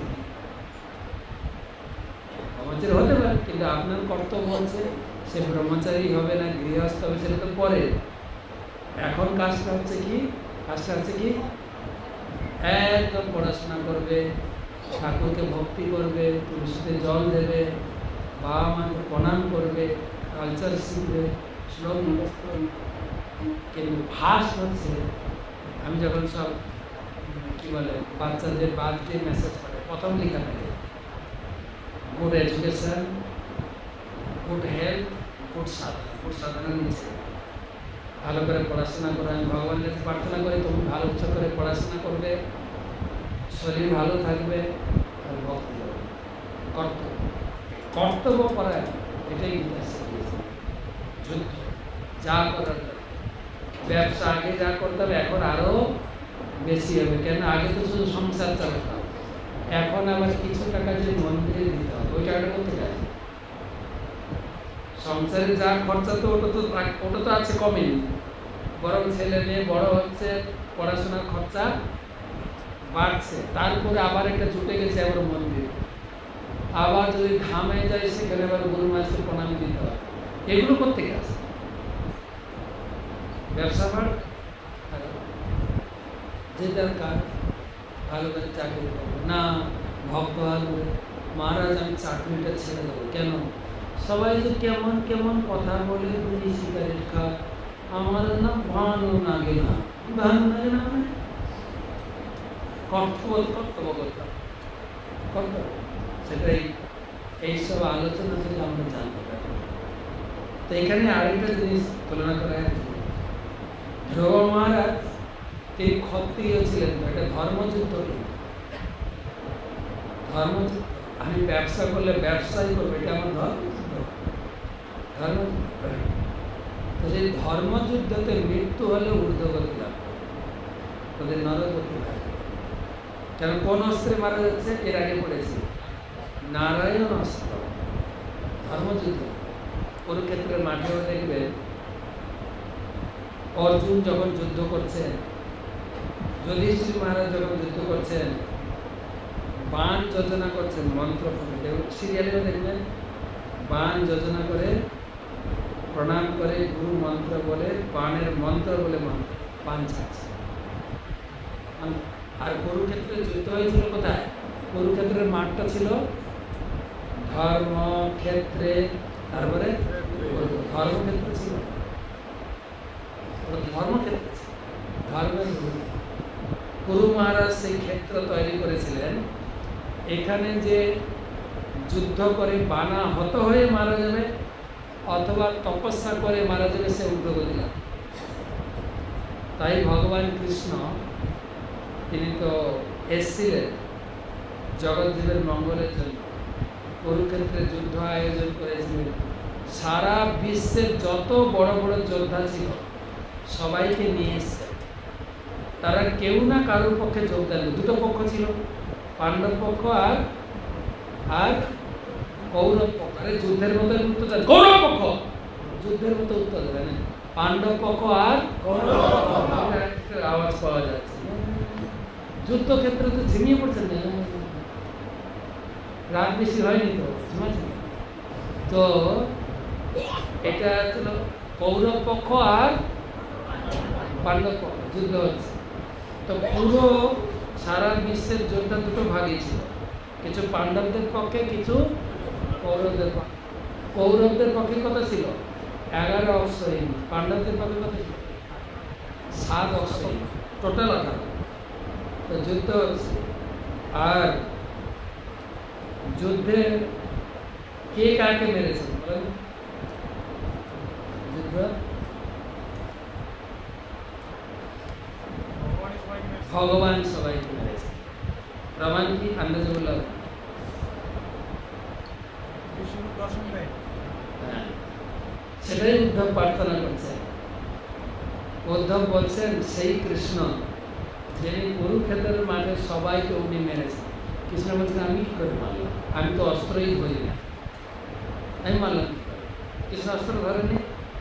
ব্রহ্মচারী হতে পারে, কিন্তু আপনার কর্তব্য হচ্ছে সে ব্রহ্মচারী হবে না গৃহস্থ হবে সেটা তো পরে। এখন কাজটা হচ্ছে কি? একদম পড়াশোনা করবে, ঠাকুরকে ভক্তি করবে, তুলসীতে জল দেবে, বাবা মাকে প্রণাম করবে, কালচার শিখবে, শ্লোক মুখস্থ করবে। কিন্তু ফার্স্ট হচ্ছে আমি যখন সব কি বলে বাচ্চাদের বার্থডে মেসেজ করে প্রথম লেখা থাকে good education, good health, good sadhana নিচে ভালো করে পড়াশোনা করে। আমি ভগবানের কাছে প্রার্থনা করি তুমি ভালো উচ্চ করে পড়াশোনা করবে, শরীর ভালো থাকবে আর ভক্তি হবে। কর্তব্য করা এটাই গীতা শিখিয়েছে। যুদ্ধ যা করার ব্যবসা আগে যা করতাম এখন আরো বেশি হবে, কেন আগে তো শুধু সংসার চালাতাম, এখন আবার কিছু টাকা যে মন্দিরে দিতে হবে, ওই টাকাটা করতে চাই। সংসারে যা খরচা তো ওটা তো আছে কমেনি, বরং ছেলে মেয়ে বড় হচ্ছে, পড়াশোনার খরচা বাড়ছে, তারপরে আবার একটা জুটে গেছে আবার মন্দির, আবার যদি ধামে যায় সেখানে আবার গুরু মাছকে প্রণাম দিতে হবে। এগুলো করতে গেছে ব্যবসা বাড়, যে তার কাজ ভালো করে চাকরি করবো না, ভক্ত আসবে মহারাজ আমি চাকরিটা ছেড়ে দেবো। কেন? সবাই তো কেমন কেমন কথা বলে, বুঝি সিগারেট খা, আমার না ভালো লাগে না। ভালো লাগে না মানে কর্তব্য করতে সেটাই। এইসব আলোচনা থেকে আমরা জানতে পারি। তো এখানে আরেকটা জিনিস তুলনা করা যাচ্ছে, ধ্রুব মহারাজ তিনি ক্ষত্রিয় ছিলেন, এটা ধর্মযুদ্ধ। কিন্তু ধর্মযুদ্ধ আমি ব্যবসা করলে ব্যবসাই করবো, এটা আমার ধর্মযুদ্ধ। তো সেই ধর্মযুদ্ধতে মৃত্যু হলে ঊর্ধ্বগতি লাভ করে, তাদের নরগতি হয়। কেন কোন অস্ত্রে মারা যাচ্ছে? এর আগে পড়েছি নারায়ণ অস্ত্র। ধর্মযুদ্ধ কুরুক্ষেত্রের মাঠেও দেখবেন অর্জুন যখন যুদ্ধ করছেন, যুধিষ্ঠির মহারাজ যখন যুদ্ধ করছেন, বাণ যোজনা করছেন মন্ত্র, সিরিয়ালেও দেখবেন বাণ যোজনা করে প্রণাম করে গুরু মন্ত্র বলে, বাণের মন্ত্র বলে বাণ ছাড়ছে। আর কুরুক্ষেত্রে যুদ্ধ হয়েছিল কোথায়? কুরুক্ষেত্রের মাঠটা ছিল ধর্মক্ষেত্রে, তারপরে ধর্মক্ষেত্র ছিল, ধর্মক্ষেত্র ছিল ধর্মের গুরু মহারাজ সেই ক্ষেত্র তৈরি করেছিলেন। এখানে যে যুদ্ধ করে বানা হত হয়ে মারা যাবে অথবা তপস্যা করে মারা যাবে, সে ঊর্ধ্বগতি লাভ। তাই ভগবান কৃষ্ণ তিনি তো এসেছিলেন জগৎজীবের মঙ্গলের জন্য, কুরুক্ষেত্রে যুদ্ধ আয়োজন করেছিলেন। সারা বিশ্বের যত বড় বড় যোদ্ধা ছিল সবাইকে নিয়ে এসছে। তারা কেউ না কারোর পক্ষে যোগ দেন। দুটো পক্ষ ছিল, পাণ্ডব পক্ষ আর কৌরব পক্ষ। আরে যুদ্ধের মতো উত্তর দেন, কৌরব পক্ষ যুদ্ধের মতো উত্তর দেবে না, পাণ্ডব পক্ষ আর কৌরব পক্ষ। আওয়াজ পাওয়া যাচ্ছে, যুদ্ধক্ষেত্রে তো ঝিমিয়ে পড়ছেন না, রাত বেশি হয়নি তো ঝিমাচ্ছে। তো এটা ছিল কৌরব পক্ষ আর পাণ্ডব পক্ষ যুদ্ধ হচ্ছে। তো পুরো সারা বিশ্বের যোদ্ধা দুটো ভাগই ছিল, কিছু পাণ্ডবদের পক্ষে, কিছু কৌরবদের পক্ষে। কৌরবদের পক্ষে কথা ছিল 11 অক্ষহীন, পাণ্ডবদের পাবে কত? 7 অক্ষহীন, টোটাল 18। তো যুদ্ধ হচ্ছে। আর যুদ্ধে কে কাকে মেরেছেন বলেন? যুদ্ধ ভগবান সবাইকে মেরেছে। প্রমাণ কি? আন্দাজে বললাম। হ্যাঁ, সেটাই উদ্ধব প্রার্থনা করছেন। উদ্ধব বলছেন সেই কৃষ্ণ যিনি কুরুক্ষেত্রের মাঠে সবাইকে উনি মেরেছেন। কৃষ্ণ বলছেন আমি কি করে মারলাম? আমি তো অস্ত্রই ধরি না, আমি মারলাম কি করে? কৃষ্ণ অস্ত্র ধরেনি।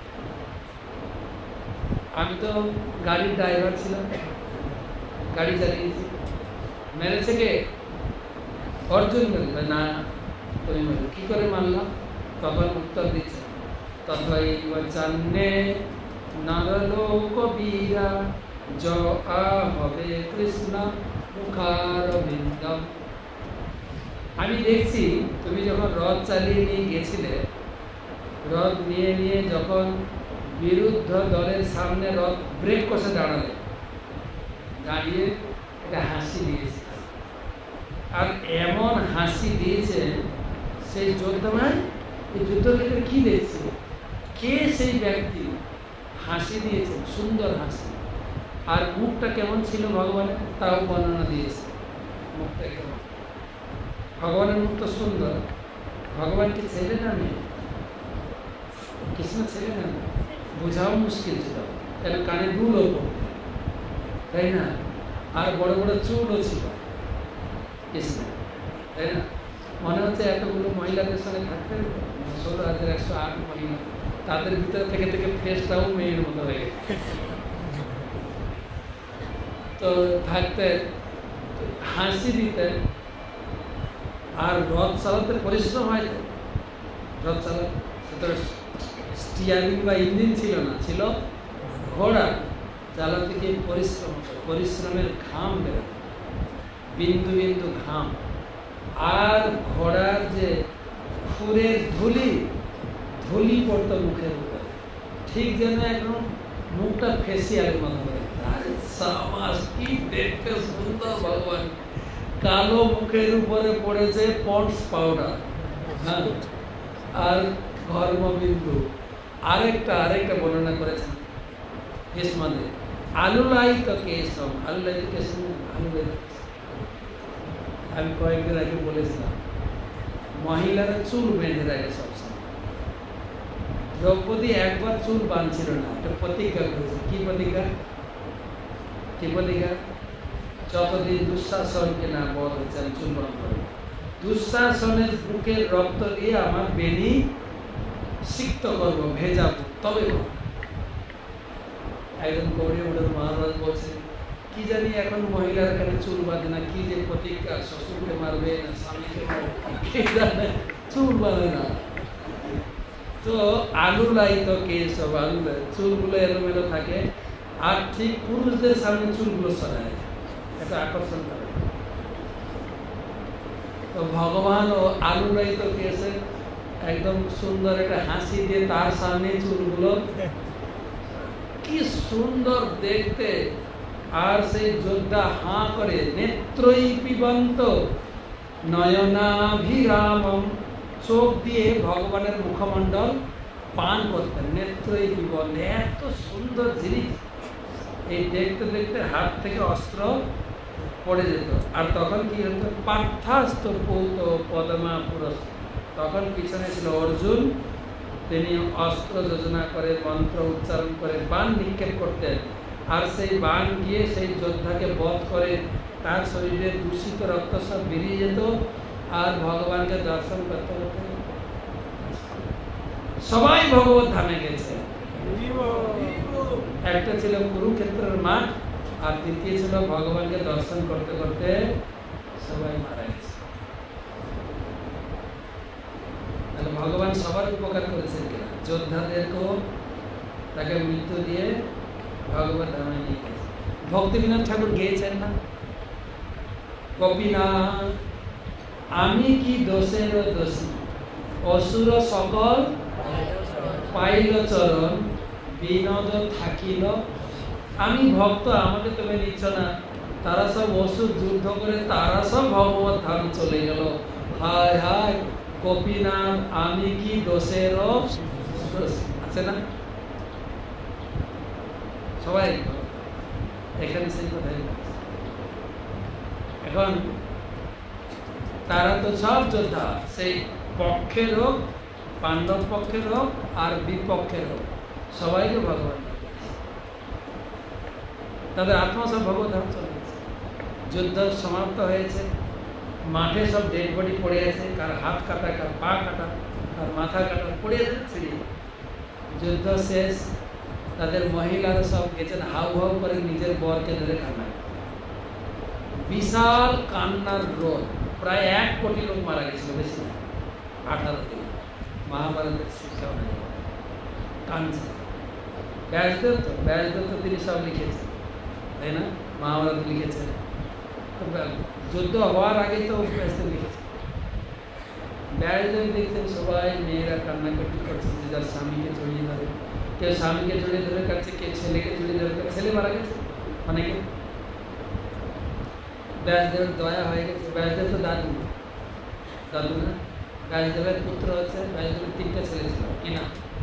আমি তো গাড়ির ড্রাইভার ছিলাম, গাড়ি চালিয়েছি। মেরেছে কে? অর্জুন মেরেছে। না, তুমি মেরে কি করে মারলাম? তখন উত্তর দিচ্ছে তথৈব জান্নে নরলোক বীরা হবে কৃষ্ণ মুখারবিন্দম। আমি দেখছি তুমি যখন রথ চালিয়ে নিয়ে গেছিলে, রথ নিয়ে যখন বিরুদ্ধ দলের সামনে রথ ব্রেক কষে দাঁড়িয়ে একটা হাসি দিয়েছে। আর এমন হাসি দিয়েছে সেই যোদ্ধামান এই যুদ্ধক্ষেত্রে কি দেখছিল, কে সেই ব্যক্তি হাসি দিয়েছে, সুন্দর হাসি। আর মুখটা কেমন ছিল ভগবানের তাও বর্ণনা দিয়েছে। মুখটা কেমন? ভগবানের মুখ তো সুন্দর। ভগবান কি ছেলে না মেয়ে? কৃষ্ণ ছেলে না মেয়ে? বোঝাও মুশকিল ছিল, কেন কানে দুলও পড়বে, তাই না? আর বড় বড় চুলও ছিল কৃষ্ণ, তাই না? মনে হচ্ছে এতগুলো মহিলাদের সঙ্গে থাকতে 16,108 মহিলা, তাদের ভিতরে থেকে ফেসটাও মেয়ের মতো হয়ে গেছে। তো থাকতে হাসি দিতেন। আর রথ চালাতে পরিশ্রম হয়। রথ চালাতে সেটা স্টিয়ারিং বা ইঞ্জিন ছিল না, ছিল ঘোড়া। চালাতে গিয়ে পরিশ্রম, পরিশ্রমের ঘাম বেরোত, বিন্দু বিন্দু ঘাম। আর ঘোড়ার যে খুরের ধুলি পড়তো মুখের উপরে, ঠিক যেন একদম মুখটা ফেসিয়ালের মতো হয়ে। আরে সাবাস, কি দেখতে সুন্দর ভগবান! কালো মুখের উপরে পড়েছে পন্ডস পাউডার, হ্যাঁ, আর ঘর্মবিন্দু। আরেকটা বর্ণনা করেছেন ভীষ্মদে, আলুলায়িত কেশম। আলুলায়িত কেশম, আমি কয়েকদিন আগে বলেছিলাম মহিলারা চুল বেঁধে রাখে সবসময়। দ্রৌপদী একবার চুল বাঁধছিল না, একটা প্রতিজ্ঞা করেছে। কি প্রতিজ্ঞা? যতদিন দুঃশাসনকে না বধ হচ্ছে আমি চুল বন্ধ করব। দুঃশাসনের বুকের রক্ত দিয়ে আমার বেনি সিক্ত করবো, ভেজাবো, তবে একজন গৌরী ওটার মহারাজ বলছে কি জানি এখন মহিলার এখানে চুল বাঁধে না, কি যে প্রতিজ্ঞা, শ্বশুরকে মারবে না স্বামীকে মারবে, চুল বাঁধে না। তো আলুলায়িত কেশব, চুলগুলো এলোমেলো থাকে। আর ঠিক পুরুষদের সামনে চুলগুলো সরায়, এটা আকর্ষণ করে। তো ভগবান ও আলুলায়িত কেশে একদম সুন্দর একটা হাসি দিয়ে তার সামনে চুলগুলো, কি সুন্দর দেখতে। আর সেই যোদ্ধা হাঁ করে নেত্রই পিবন্ত নয়নাভিরামম, চোখ দিয়ে ভগবানের মুখমণ্ডল পান করতেন। নেত্রই পিবন্ত, এত সুন্দর জিনিস। এই দেখতে দেখতে হাত থেকে অস্ত্র পড়ে যেত। আর তখন কি হতো? পার্থাস্ত পৌত পদমা পুরস। তখন পিছনে ছিল অর্জুন, তিনি অস্ত্র যোজনা করে, মন্ত্র উচ্চারণ করে বাণ নিক্ষেপ করতেন। আর সেই বাণ গিয়ে সেই যোদ্ধাকে বধ করে তার শরীরে দূষিত রক্ত সব বেরিয়ে যেত। আর ভগবানকে দর্শন করতে করতে সবাই ভগবত ধামে গেছে। একটা ছিল কুরুক্ষেত্রের মাঠ, আর দ্বিতীয় ছিল ভগবানকে দর্শন করতে করতে সবাই মারা গেছে। তাহলে ভগবান সবার উপকার করেছেন কিনা? যোদ্ধাদেরকেও তাকে মৃত্যু দিয়ে ভগবত ধামে নিয়ে গেছে। ভক্তিবিনোদ ঠাকুর গেয়েছেন না, গোপীনাথ আমি কি দোষের দোষী, অসুর সকল পাইল চরণ বিনোদ থাকিল। আমি ভক্ত, আমাকে তুমি নিচ্ছ না। তারা সব অসুর যুদ্ধ করে তারা সব ভগবত ধাম চলে গেল। হায় হায় গোপীনাথ, আমি কি দোষের আছে না? সবাই এখানে সেই কথাই। এখন তারা তো সব যোদ্ধা, সেই পক্ষের হোক, পাণ্ডব পক্ষের হোক আর বিপক্ষের হোক, সবাইকে ভগবান, তাদের আত্মা সব ভগবত ধাম চলে গেছে। যুদ্ধ সমাপ্ত হয়েছে, মাঠে সব ডেড বডি পড়ে আছে, কার হাত কাটা, কার পা কাটা, কার মাথা কাটা পড়ে আছে ছিঁড়ে। যুদ্ধ শেষ, তাদের মহিলারা সব গেছেন হাউ হাউ করে নিজের বরকে ধরে কান্না। বিশাল কান্নার রোদ, প্রায় 1 কোটি লোক মারা গেছিল, বেশি না, 18 দিনে। মহাভারতের শিক্ষাও নেই, কাঁদছে। ব্যাসদেব তো তিনি সব লিখেছেন, তাই না? মহাভারত লিখেছেন, যুদ্ধ হওয়ার আগে তো ব্যাসদেব লিখেছেন। ব্যাসদেব দেখছেন সবাই মেয়েরা কান্নাকাটি করছে, যে যার স্বামীকে জড়িয়ে ধরে, কেউ স্বামীকে জড়িয়ে ধরে কাছে, কেউ ছেলেকে জড়িয়ে ধরে, ছেলে মারা গেছে অনেকে। ব্যাসদেবের দয়া হয়ে গেছে। ব্যাসদেব তো দাদু না, ব্যাসদেবের পুত্র হচ্ছে, ব্যাসদেবের 3টে ছেলে ছিল, কিনা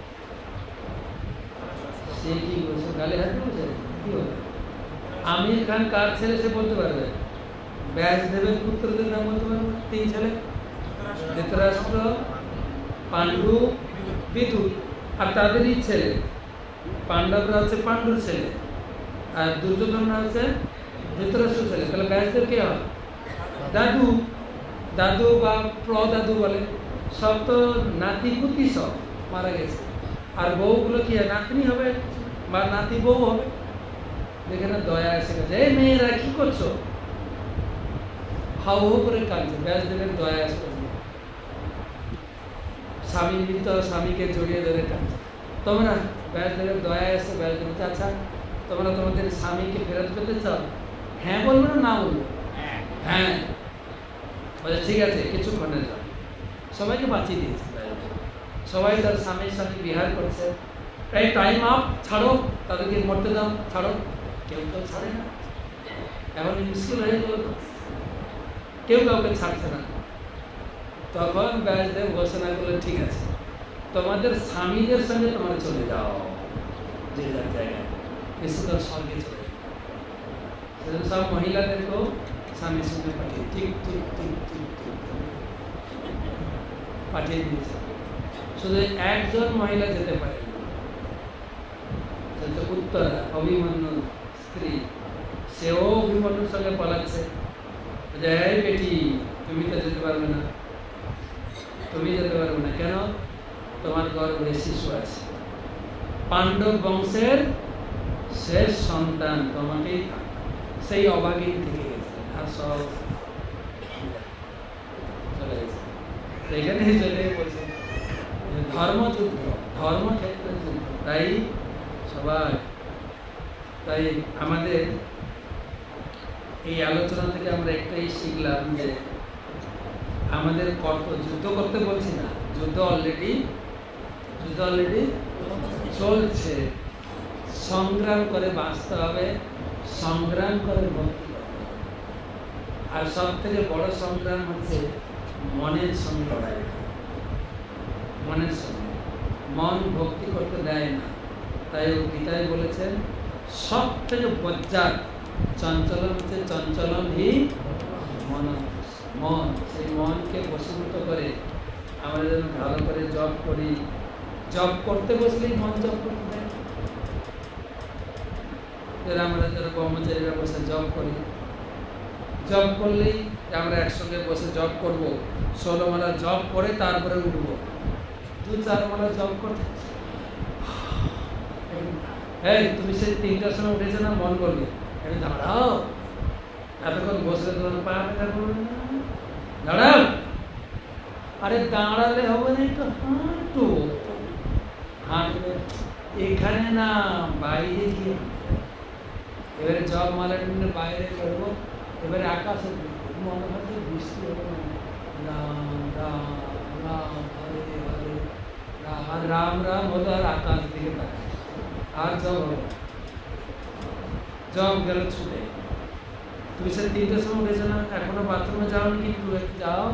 সে কি বলছে, গালে হাত বলছে কি বলবে? আমির খান কার ছেলে সে বলতে পারবে, ব্যাসদেবের পুত্রদের নাম বলতে পারবে। 3 ছেলে, ধৃতরাষ্ট্র, পাণ্ডু, বিদুর, আর তাদেরই ছেলে। পাণ্ডবরা হচ্ছে পাণ্ডুর ছেলে, আর দুর্যোধন হচ্ছে ধৃতরাষ্ট্র ছেলে। তাহলে ব্যাসদেব কে হয়? দাদু, দাদু বা প্রদাদু বলে। সব তো নাতিপুতি সব মারা গেছে, আর বউগুলো কি নাতনি হবে বা নাতি বউ হবে। যেখানে দয়া এসে গেছে, এই মেয়েরা কি করছো, হাউ হাউ করে কাঁদছে। ব্যাসদেবের দয়া এসে গেছে, স্বামী মৃত স্বামীকে জড়িয়ে ধরে কাঁদছে। তোমরা, ব্যাসদেবের দয়া এসে ব্যাসদেব, আচ্ছা তোমরা তোমাদের স্বামীকে ফেরত পেতে চাও? হ্যাঁ বলবো না বলবো? হ্যাঁ বলে, ঠিক আছে কিছুক্ষণে যাও। সবাইকে বাঁচিয়ে দিয়েছে, সবাই তার স্বামীর সঙ্গে বিহার করছে। এই টাইম আপ, ছাড়ো তাদেরকে মরতে দাও, ছাড়ো। কেউ ছাড়ে না, এখন মুশকিল হয়ে গেল তো, কেউ কাউকে ছাড়ছে না। তখন ব্যাসদেব ঘোষণা করলেন, ঠিক আছে তোমাদের স্বামীদের সঙ্গে তোমরা চলে যাও যে যার জায়গায়, বেশিরভাগ স্বর্গে চলে যাও। সব মহিলাদেরকেও স্বামীর সঙ্গে পাঠিয়ে ঠিক পাঠিয়ে দিয়েছে। শুধু একজন মহিলা যেতে পারে, উত্তরা, অভিমন্যুর স্ত্রী, সেও অভিমন্যুর সঙ্গে পালাচ্ছে যে এই বেটি তুমি তো যেতে পারবে না, তুমি যেতে পারবে না। কেন? তোমার গর্ভে শিশু আছে, পাণ্ডব বংশের শেষ সন্তান তোমাকেই থাকবে। সেই অভাগিনী থেকে গেছে, আর সব চলে গেছে। এখানে চলে বলছে ধর্মযুদ্ধ, ধর্মক্ষেত্রের যুদ্ধ। তাই সবাই, তাই আমাদের এই আলোচনা থেকে আমরা একটাই শিখলাম যে আমাদের যুদ্ধ করতে বলছি না, যুদ্ধ অলরেডি চলছে। সংগ্রাম করে বাঁচতে হবে, সংগ্রাম করে ভক্তি করতে হবে। আর সব থেকে বড় সংগ্রাম হচ্ছে মনের সঙ্গে লড়াই। মনের সঙ্গে, মন ভক্তি করতে দেয় না। তাই ও গীতায় বলেছেন সব থেকে বজ্জাত চঞ্চলন হচ্ছে চঞ্চলনহীন মন। সেই মনকে বশীভূত করে আমরা যেন ভালো করে জব করি। জব করতে বসলেই মন জব করতে দেয়। আমরা যারা কর্মচারীরা বসে জব করি, জব করলেই আমরা একসঙ্গে বসে জব করব, 16 মালা জব করে তারপরে উঠবো। 2-4 মালা জব করতে, এই তুমি সেই 3টার সময় উঠেছো না, মন করবে আমি দাঁড়াও, এতক্ষণ বসলে তোমার পা ব্যথা করবে না, দাঁড়াও। আরে দাঁড়ালে হবে না, একটু হাঁটবে, এখানে না বাইরে গিয়ে। এবারে জব মালার বাইরে করবো, এবারে আকাশে মনে হচ্ছে বৃষ্টি হবে না, রাম রাম রাম হরে হরে আর রাম রাম হলো আর আকাশ দিকে তাকায় আর জব হলো জব গেল ছুটে তুমি সে 3টের সময় উঠেছো না এখনো বাথরুমে যাওনি কিন্তু একটু যাও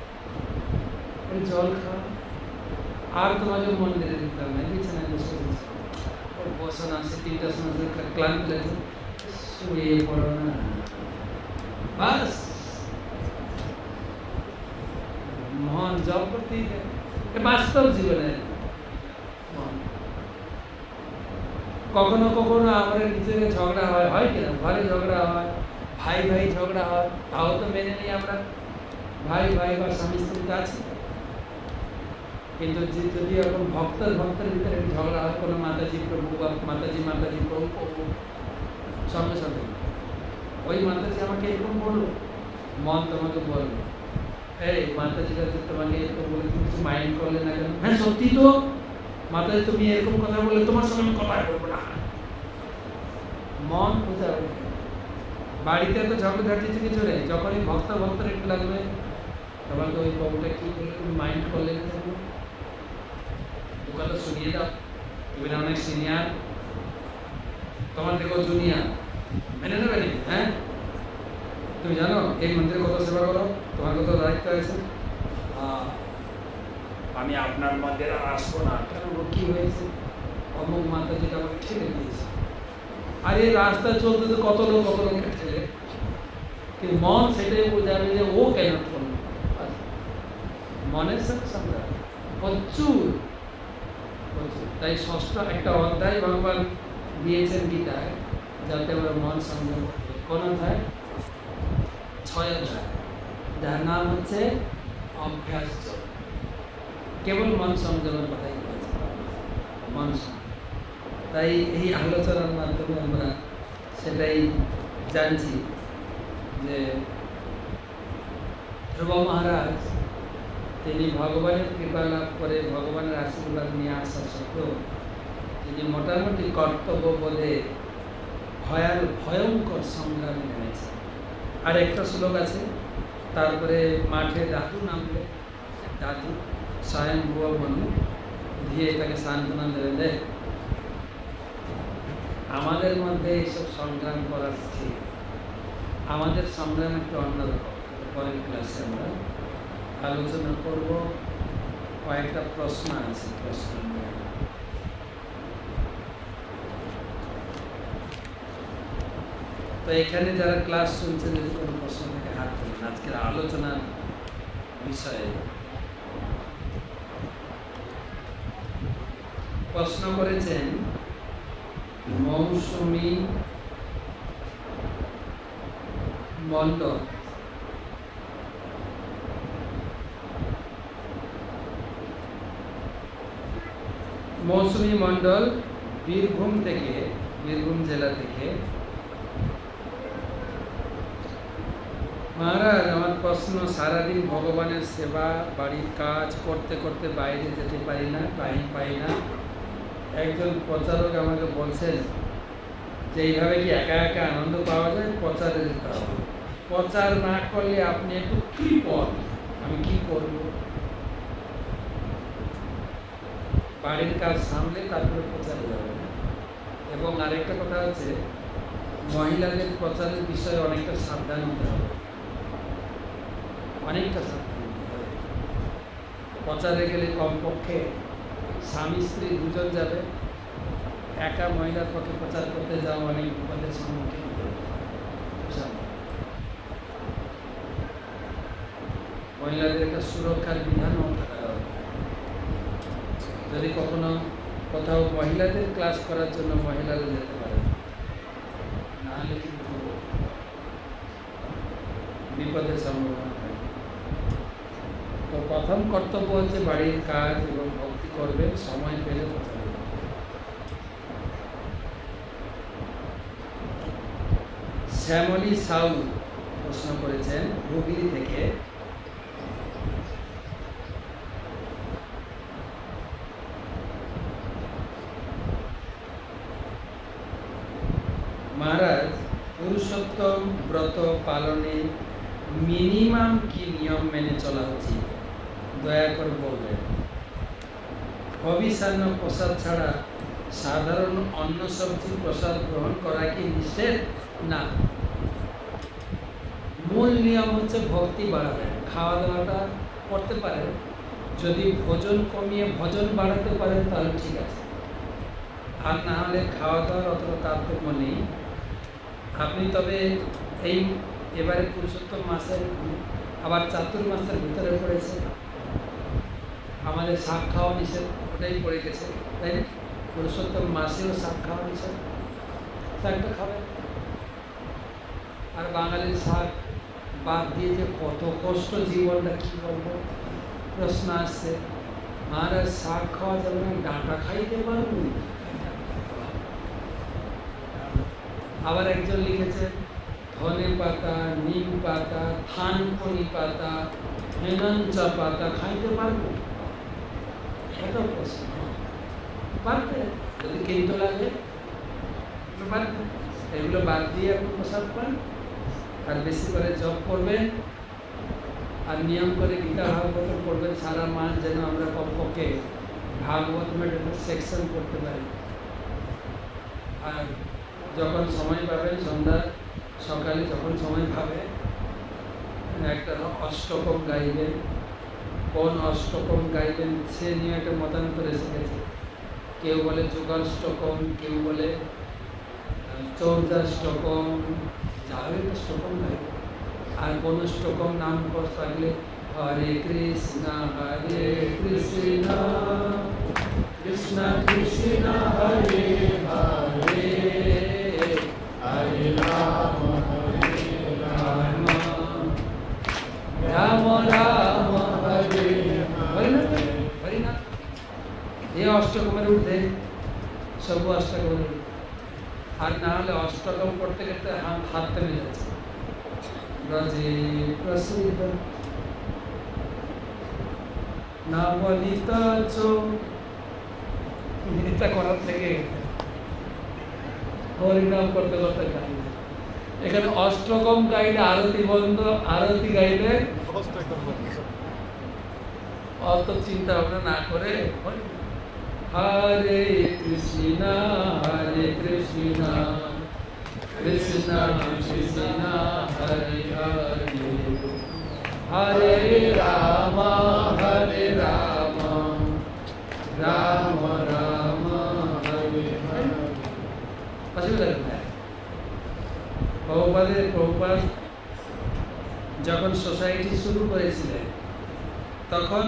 জল খাও আর তোমাকে মন্দিরে দিতে হবে বিছানায় বসে বসো না সে 3টার সময় ক্লান্ত লাগছে শুয়ে পড়ো না বাস মন জব করতেই দেয় বাস্তব জীবনে কখনো কখনো আমাদের নিজের ঝগড়া হয় কিনা ঘরে ঝগড়া হয় ভাই ভাই ঝগড়া হয় তাও তো মেনে নিই আমরা ভাই ভাই বা স্বামী স্ত্রীতে আছি কিন্তু যদি এখন ভক্তের ভিতরে ঝগড়া হয় কোনো মাতাজি প্রভু বা মাতাজি প্রভু প্রভু সঙ্গে সঙ্গে ওই মাতাজি আমাকে এরকম বললো মন তোমাকে বলবে এই মাতাজি কাছে তোমাকে এরকম বলে তুমি কিছু মাইন্ড করলে না কেন হ্যাঁ সত্যি তো মাতাজি তুমি এরকম কথা বললে তোমার সঙ্গে আমি কথা বলবো না মন বোঝাবে বাড়িতে তো ঝগড়াঝাটি কিছু নেই যখনই ভক্তের একটু লাগবে তোমাকে ওই প্রভুটা কি বলে তুমি মাইন্ড করলে না কেন ওটা তো শুনিয়ে দাও তুমি না অনেক সিনিয়র তোমার দেখো জুনিয়র মেনে নেবে নি হ্যাঁ তুমি জানো এই মন্দিরে কত সেবা করো তোমার কত দায়িত্ব আছে আমি আপনার মন্দিরে আর আসবো না কেন কি হয়েছে অমুক মাতাজিটা আমাকে ঠেলে দিয়েছে আর এই রাস্তায় চলতে তো কত লোককে ঠেলে কিন্তু মন সেটাই বোঝাবে যে ও কেন করলো মনের সাথে সংগ্রাম প্রচুর তাই ষষ্ঠ একটা অধ্যায় ভগবান দিয়েছেন গীতায় যাতে আমরা মন সংযম করতে কোন অধ্যায় 6 অধ্যায় যার নাম হচ্ছে অভ্যাস যোগ কেবল মন সংযমের কথাই বলেছে মন তাই এই আলোচনার মাধ্যমে আমরা সেটাই জানছি যে ধ্রুব মহারাজ তিনি ভগবানের কৃপা লাভ করে ভগবানের আশীর্বাদ নিয়ে আসা সত্ত্বেও তিনি মোটামুটি কর্তব্য বোধে ভয়ঙ্কর সংগ্রামে নেমেছেন আর একটা শ্লোক আছে তারপরে মাঠে দাদু নামলে দাদু স্বয়ং ভুয়া মনু দিয়ে তাকে সান্ত্বনা দেবে দেয় আমাদের মধ্যে এইসব সংগ্রাম করার ঠিক আমাদের সংগ্রাম একটা অন্যরকম পরের ক্লাসে আমরা আলোচনা করব কয়েকটা প্রশ্ন আছে প্রশ্ন নিয়ে তো এখানে যারা ক্লাস শুনছেন যদি কোনো প্রশ্ন থেকে হাত তোলেন আজকের আলোচনার বিষয়ে প্রশ্ন করেছেন মৌসুমী মণ্ডল মৌসুমী মণ্ডল বীরভূম জেলা থেকে মহারাজ আমার প্রশ্ন সারাদিন ভগবানের সেবা বাড়ির কাজ করতে করতে বাইরে যেতে পারি না টাইম পাই না একজন প্রচারক আমাকে বলছেন যে এইভাবে কি একা একা আনন্দ পাওয়া যায় প্রচারে যেতে হবে প্রচার না করলে আপনি একটু কৃপণ আমি কি করব বাড়ির কাজ সামলে তারপরে প্রচারে যাবে না এবং আরেকটা কথা হচ্ছে মহিলাদের প্রচারের বিষয়ে অনেকটা সাবধান হতে হবে অনেকটা সাবধান হতে হবে প্রচারে গেলে কমপক্ষে স্বামী স্ত্রী দুজন যাবে একা মহিলার পক্ষে প্রচার করতে যাওয়া অনেক বিপদের সম্মুখীন হতে হবে মহিলাদের একটা সুরক্ষার বিধানও থাকা দরকার যদি কখনো কোথাও মহিলাদের ক্লাস করার জন্য মহিলারা যেতে পারে নাহলে কিন্তু বিপদের সম্ভাবনা থাকে তো প্রথম কর্তব্য হচ্ছে বাড়ির কাজ এবং ভক্তি করবেন সময় পেলে প্রচার শ্যামলী সাউ প্রশ্ন করেছেন হুগলি থেকে মহারাজ পুরুষোত্তম ব্রত পালনে মিনিমাম কি নিয়ম মেনে চলা উচিত দয়া করে বলবেন অবিচ্ছিন্ন প্রসাদ ছাড়া সাধারণ অন্ন সবজি প্রসাদ গ্রহণ করা কি নিষেধ? না। মূল নিয়ম হচ্ছে ভক্তি বাড়াবেন, খাওয়া দাওয়াটা করতে পারেন, যদি ভোজন কমিয়ে ভজন বাড়াতে পারেন তাহলে ঠিক আছে, আর না হলে খাওয়া দাওয়ার অতটা তারতম্য নেই। আপনি তবে এবারে পুরুষোত্তম মাসের আবার চাতুর্মাসের ভিতরে পড়েছে, আমাদের শাক খাওয়া নিষেধ, ওটাই পড়ে গেছে, তাই না? পুরুষোত্তম মাসেও শাক খাওয়া নিষেধ, শাকটা খাবেন। আর বাঙালির শাক বাদ দিয়ে যে কত কষ্ট জীবনটা, কি বলবো, প্রশ্ন আসছে, আর শাক খাওয়া যাবে না, ডাঁটা খাইতে পারবো। আবার একজন লিখেছে ধনে পাতা, নিম পাতা, থানকুনি পাতা, হেনঞ্চা পাতা খাইতে পারবো, এটা প্রশ্ন। পারবে, যদি কিন্তু লাগে পারবে। এগুলো বাদ দিয়ে আপনি প্রসাদ পান, আর বেশি করে জপ করবেন, আর নিয়ম করে গীতা ভাগবত পড়বেন সারা মাস, যেন আমরা কমপক্ষে ভাগবতের একটা সেকশন করতে পারি। আর যখন সময় পাবেন, সন্ধ্যা সকালে যখন সময় পাবে, একটা অষ্টকম গাইবেন। কোন অষ্টকম গাইবেন সে নিয়ে একটা মতান্তর এসে গেছে। কেউ বলে যুগাষ্টকম, কেউ বলে চৌদ্দাষ্টকম, যাবে তো স্টকম গাইবে। আর কোন স্টকম নাম থাকলে হরে কৃষ্ণ কৃষ্ণ কৃষ্ণ কৃষ্ণ হরে হরে, হরে রাম রাম রাম হরে হরে না। এই অষ্টকমের ঊর্ধ্বে সব অষ্টকমের, আর না হলে অষ্টকম করতে করতে হাত থেমে যাচ্ছে। ব্রজে প্রসিদ্ধ নবনীতা এটা করার থেকে হরিনাম করতে করতে গাই। এখানে অষ্টকম গাইলে আরতি বন্ধ, আরতি গাইলে অত চিন্তা ভাবনা না করে হরে কৃষ্ণ কৃষ্ণ কৃষ্ণ কৃষ্ণ হরে হরে, হরে রাম রাম রাম হরে হরে। প্রভুপাদ যখন সোসাইটি শুরু করেছিলেন তখন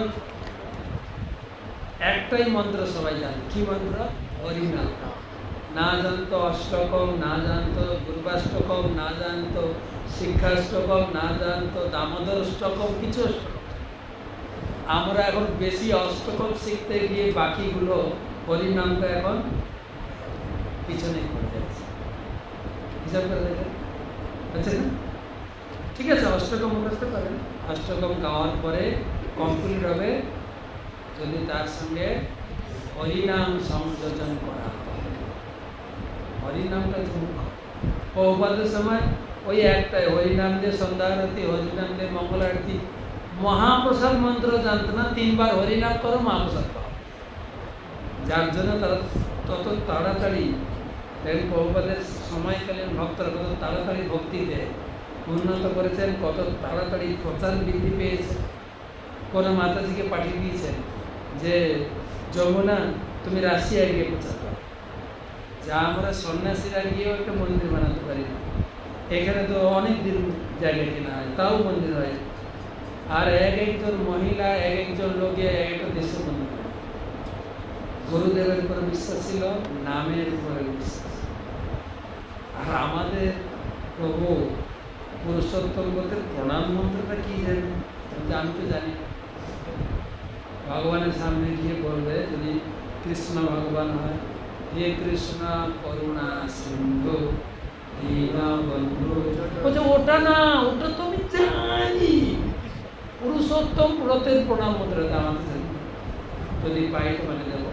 একটাই মন্ত্র সবাই জানে, কি মন্ত্র? হরিনাম। না জানতো অষ্টকম, না জানতো দুর্গাষ্টকম, না জানতো শিক্ষাষ্টকম, না জানতো দামোদর অষ্টকম, কিছু অষ্টকম। আমরা এখন বেশি অষ্টকম শিখতে গিয়ে বাকিগুলো হরিনামটা এখন পিছনে পড়ে যাচ্ছে। হিসাব করে দেখেন, আচ্ছা না? ঠিক আছে, অষ্টকম মুখস্থ করেন, অষ্টকম গাওয়ার পরে কমপ্লিট হবে যদি তার সঙ্গে হরিনাম সংযোজন করা হয়। হরিনামটা মুখ্য। প্রভুপাদের সময় ওই একটাই হরিনাম দিয়ে সন্ধ্যা আরতি, হরিনাম দিয়ে মঙ্গল আরতি। মহাপ্রসাদ মন্ত্র জানত না, 3 বার হরিনাম করো মহাপ্রসাদ পাও। যার জন্য তারা তত তাড়াতাড়ি, প্রভুপাদের সময়কালীন ভক্তরা কত তাড়াতাড়ি ভক্তিতে উন্নত করেছেন, কত তাড়াতাড়ি প্রচার বৃদ্ধি পেয়েছে। কোনো মাতাজিকে পাঠিয়ে দিয়েছেন যে যমুনা তুমি রাশিয়া গিয়ে প্রচার করো, যা আমরা সন্ন্যাসীরা গিয়েও একটা মন্দির বানাতে পারি না। এখানে তো অনেক দিন জায়গা কেনা হয়, তাও মন্দির হয়। আর একজন মহিলা, একজন লোকে একটা দেশের মন্দির হয়। গুরুদেবের উপর বিশ্বাস ছিল, নামের উপরে বিশ্বাস। আর আমাদের প্রভু পুরুষোত্তম প্রণাম মন্ত্রটা কি জানি, আমি তো জানি না। ভগবানের সামনে গিয়ে বলবে, যদি কৃষ্ণ ভগবান হয়, হে কৃষ্ণ করুণা সিন্ধু দীনবন্ধু, বলছে ওটা না, ওটা তো আমি জানি। পুরুষোত্তম ব্রতের প্রণাম মন্ত্রটা আমাদের জানি, যদি পাই তোমাকে দেবো।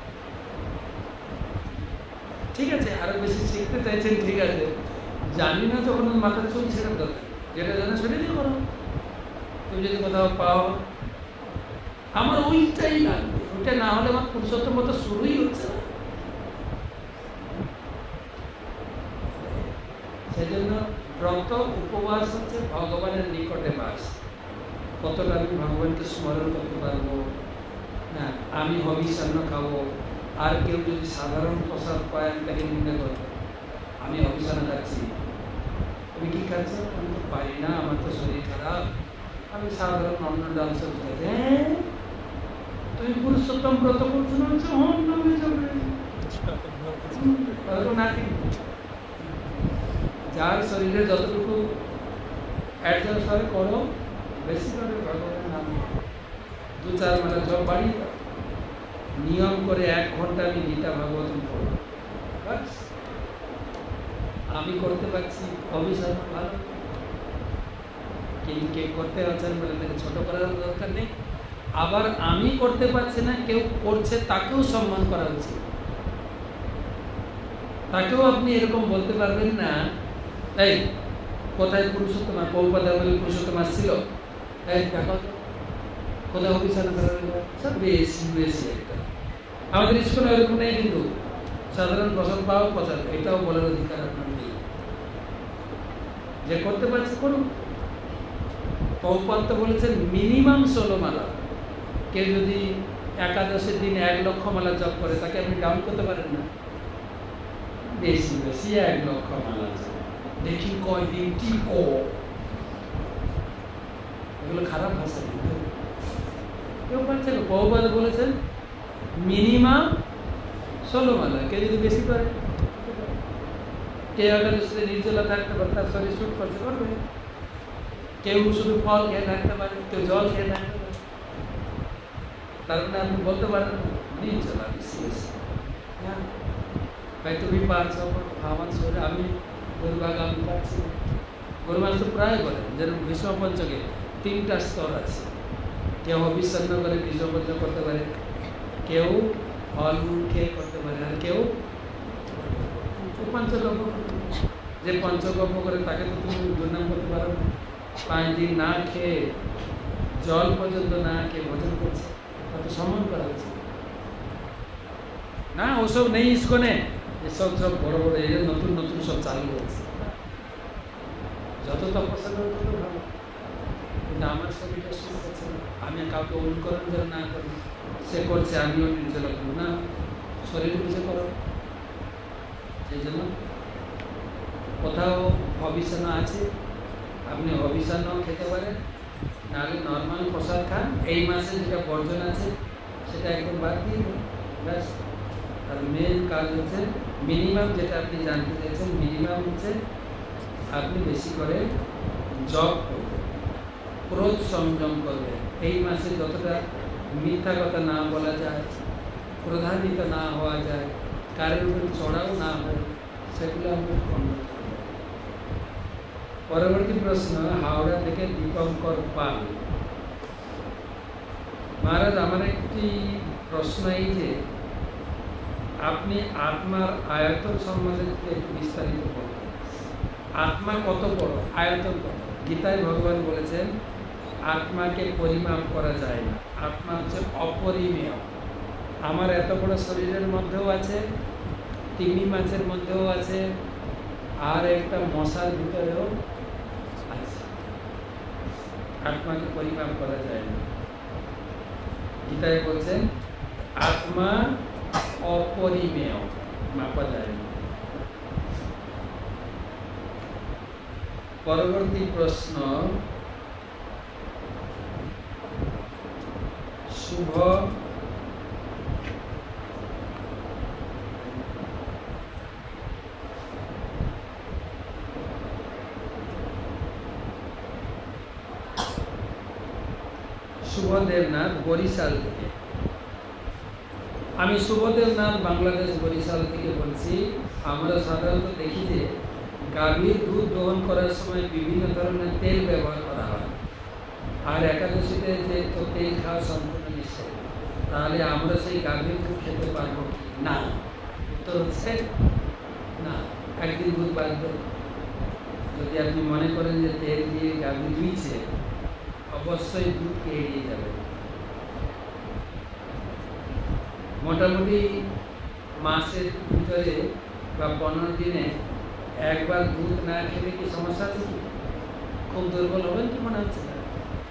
ঠিক আছে, আরো বেশি শিখতে চাইছেন, ঠিক আছে, জানি না যখন মাথা চুল ছেড়ে দরকার, যেটা জানো সেটা দিয়ে করো। তুমি যদি কোথাও পাও, আমার ওইটাই লাগবে, ওইটা না হলে আমার পুরুষোত্তম তো শুরুই হচ্ছে না। সেই জন্য ব্রত উপবাস হচ্ছে ভগবানের নিকটে বাস। কতটা আমি ভগবানকে স্মরণ করতে পারবো, হ্যাঁ আমি হবিষান্ন খাবো, আর কেউ যদি সাধারণ প্রসাদ পায় আমি তাকে নিন্দে করবো, আমি হবিষান্ন খাচ্ছি, তুমি কি খাচ্ছ? আমি তো পারি না, আমার তো শরীর খারাপ, আমি সাধারণ অন্ন ডাল সবজি খাচ্ছি। হ্যাঁ তুমি পুরুষোত্তম ব্রত করছো না, অন্য হয়ে যাবে না। যার শরীরে যতটুকু অ্যাডজাস্ট হয় করো, বেশি করে ভগবানের নাম 2-4 মালা জব বাড়িয়ে দাও, নিয়ম করে 1 ঘন্টা আমি গীতা ভাগবতম পড়ব, বাস। আমি করতে পারছি অভিশাপ ভালো, কিন্তু কেউ করতে পারছেন বলে তাকে ছোট করার দরকার নেই। আবার আমি করতে পারছি না, কেউ করছে তাকেও সম্মান করা উচিত। তাকেও আপনি এরকম বলতে পারবেন না, এই কোথায় পুরুষোত্তম, পৌপাদা বলে পুরুষোত্তম আসছিল, এই দেখো কোথায় অভিশাপ করার সব বেশি বেশি একটা। আমাদের স্কুলে এরকম নেই, কিন্তু সাধারণ প্রসাদ পাওয়া প্রচার, এটাও বলার অধিকার আপনার নেই। যে করতে পারছে করুন। পৌপাদ্য বলেছেন মিনিমাম 16 মালা। কেউ যদি একাদশের দিন 1 লক্ষ মালা জপ করে, তাকে আপনি ডাউন করতে পারেন না। বেশি বেশি 1 লক্ষ মালা জপ, দেখি কয়দিন টিকো, এগুলো খারাপ ভাষা। কিন্তু কেউ পারছে না। পৌপাদ্য বলেছেন মিনিমাম 16 মালা। কেউ যদি বেশি করে, কেউ একাদশীতে নির্জলা থাকতে পারে, তার শরীর শুট করতে পারবে। কেউ শুধু ফল খেয়ে থাকতে পারে, কেউ জল খেয়ে থাকতে পারে। তার মানে আপনি বলতে পারেন নির্জলা বেশি বেশি, হ্যাঁ ভাই তুমি পারছো, আমার শরীরে আমি গরুভাগ আমি পারছি না। গরু মানুষ তো প্রায় বলেন, যেরকম ভীষ্ম পঞ্চকে 3টা স্তর আছে। কেউ অবিচ্ছন্ন করে ভীষ্ম পঞ্চ করতে পারে, কেউ ফল খেয়ে করতে পারে, আর কেউ পঞ্চগব্য। যে পঞ্চগব্য করে তাকে তো তুমি দুর্নাম করতে পারো না। 5 দিন না খেয়ে, জল পর্যন্ত না খেয়ে ভোজন করছে, তাকে সম্মান করা উচিত না। ওসব নেই ইস্কনে, এসব সব বড় বড় এই নতুন নতুন সব চালু হচ্ছে। যত তপস্যা করে তত ভালো, কিন্তু আমার শরীরটা শুরু করছে না। আমি কাউকে অনুকরণ যেন না করি, সে করছে আমিও নির্জলা করবো না, শরীর বুঝে করো। সেই জন্য কোথাও হবিষান্ন আছে, আপনি হবিষান্ন খেতে পারেন, নাহলে নর্মাল প্রসাদ খান। এই মাসে যেটা বর্জন আছে সেটা একদম বাদ দিয়ে দেন, ব্যাস। আর মেন কাজ হচ্ছে মিনিমাম, যেটা আপনি জানতে চাইছেন, মিনিমাম হচ্ছে আপনি বেশি করে জপ করবেন, ক্রোধ সংযম করবেন। এই মাসে যতটা মিথ্যা কথা না বলা যায়, ক্রোধান্বিত না হওয়া যায়, কারোর উপর চড়াও না হয়, সেগুলো আপনি কন্ট্রোল করবেন। পরবর্তী প্রশ্ন, হাওড়া থেকে দীপঙ্কর পাল। মহারাজ, আমার একটি প্রশ্ন এই যে আপনি আত্মার আয়তন সম্বন্ধে একটু বিস্তারিত করবেন। আত্মা কত বড়, আয়তন কত? গীতায় ভগবান বলেছেন আত্মাকে পরিমাপ করা যায় না, আত্মা হচ্ছে অপরিমেয়। আমার এত বড় শরীরের মধ্যেও আছে, তিমি মাছের মধ্যেও আছে, আর একটা মশার ভিতরেও আছে। আত্মাকে পরিমাপ করা যায় না। গীতায় বলছেন আত্মা অপরিমেয়, মাপা যায় না। পরবর্তী প্রশ্ন, শুভ শুভদেবনাথ বরিশাল থেকে। আমি শুভদেবনাথ বাংলাদেশ বরিশাল থেকে বলছি। আমরা সাধারণত দেখি যে গাভীর দুধ দহন করার সময় বিভিন্ন ধরনের তেল ব্যবহার করা হয়, আর একাদশীতে যে তো তেল খাওয়া সম্পূর্ণ নিষেধ। তাহলে আমরা সেই গাভীর দুধ খেতে পারবো না? উত্তর হচ্ছে না। একদিন দুধ বাঁচবে। যদি আপনি মনে করেন যে তেল দিয়ে গাভী দুইছে, অবশ্যই দুধকে এড়িয়ে যাবে। মোটামুটি মাসের ভিতরে বা 15 দিনে একবার দুধ না খেলে কি সমস্যা আছে কি? খুব দুর্বল হবেন কি মনে হচ্ছে না?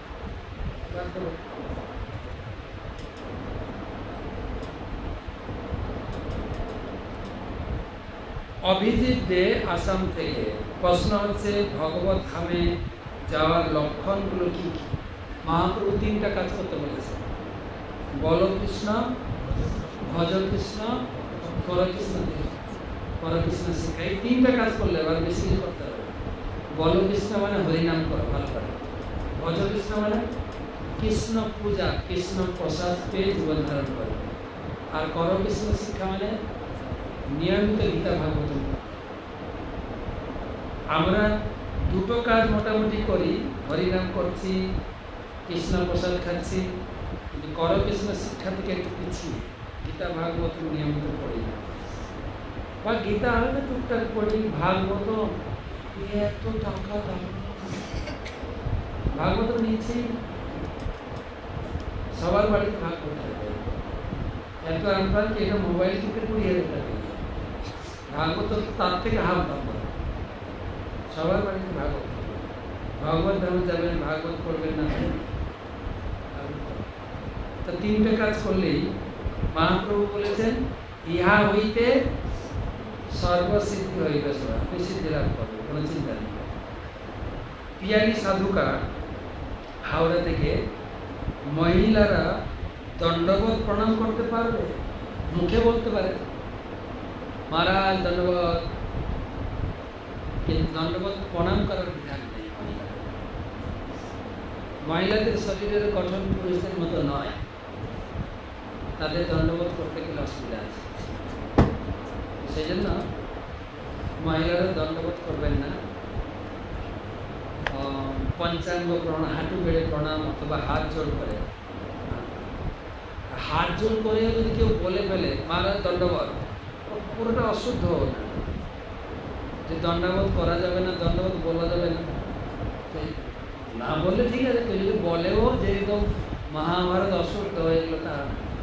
অভিজিৎ দে আসাম থেকে প্রশ্ন হচ্ছে, ভগবত ধামে যাওয়ার লক্ষণগুলো কি কি? মহাপ্রভু 3টা কাজ করতে বলেছে, বল কৃষ্ণ, ভজ কৃষ্ণ, কর কৃষ্ণ, কর কৃষ্ণ শিক্ষা। এই 3টা কাজ করলে এবার বেশি কিছু করতে হবে। বল কৃষ্ণ মানে হরিনাম করো ভালো করে, ভজ কৃষ্ণ মানে কৃষ্ণ পূজা, কৃষ্ণ প্রসাদ পেয়ে জীবন ধারণ করবে, আর কর কৃষ্ণ শিক্ষা মানে নিয়মিত গীতা ভাগবত। আমরা দুটো কাজ মোটামুটি করি, হরিনাম করছি, কৃষ্ণ প্রসাদ খাচ্ছি, কিন্তু কর কৃষ্ণ শিক্ষা থেকে একটু পিছিয়ে, গীতা ভাগবত নিয়মিত পড়ি না, বা গীতা হয়তো টুকটাক পড়ি, ভাগবত এত টাকা দাম, ভাগবত নিচ্ছি সবার বাড়িতে ভাগবত থাকবে, এত আমরা এটা মোবাইল থেকে 20,000 টাকা, ভাগবত তার থেকে হাফ দাম পাবে, সবার বাড়িতে ভাগবত, ভগবত ধামে যাবেন ভাগবত পড়বেন না। তো 3টে কাজ করলেই মহাপ্রভু বলেছেন ইহা হইতে সর্বসিদ্ধি হইবে, আপনি সিদ্ধি লাভ করবেন, কোনো চিন্তা নেই। পিয়ালি সাধুকা হাওড়া থেকে, মহিলারা দণ্ডবোধ প্রণাম করতে পারবে, মুখে বলতে পারে মহারাজ দণ্ডবোধ, কিন্তু দণ্ডবোধ প্রণাম করার বিধান নেই। মহিলাদের শরীরের গঠন পুরুষদের মতো নয়, তাদের দণ্ডবোধ করতে গেলে অসুবিধা আছে, সেই জন্য মহিলারা দণ্ডবোধ করবেন না। পঞ্চাঙ্গ প্রণাম, হাঁটু বেড়ে প্রণাম অথবা হাত জোড় করে, হাত জোড় করে যদি কেউ বলে ফেলে মহারাজ দণ্ডবোধ, পুরোটা অশুদ্ধ না, যে দণ্ডবোধ করা যাবে না, দণ্ডবোধ বলা যাবে না, না বললে ঠিক আছে, কেউ যদি বলেও যে একদম মহাভারত অশুদ্ধ হয়ে গেল, তা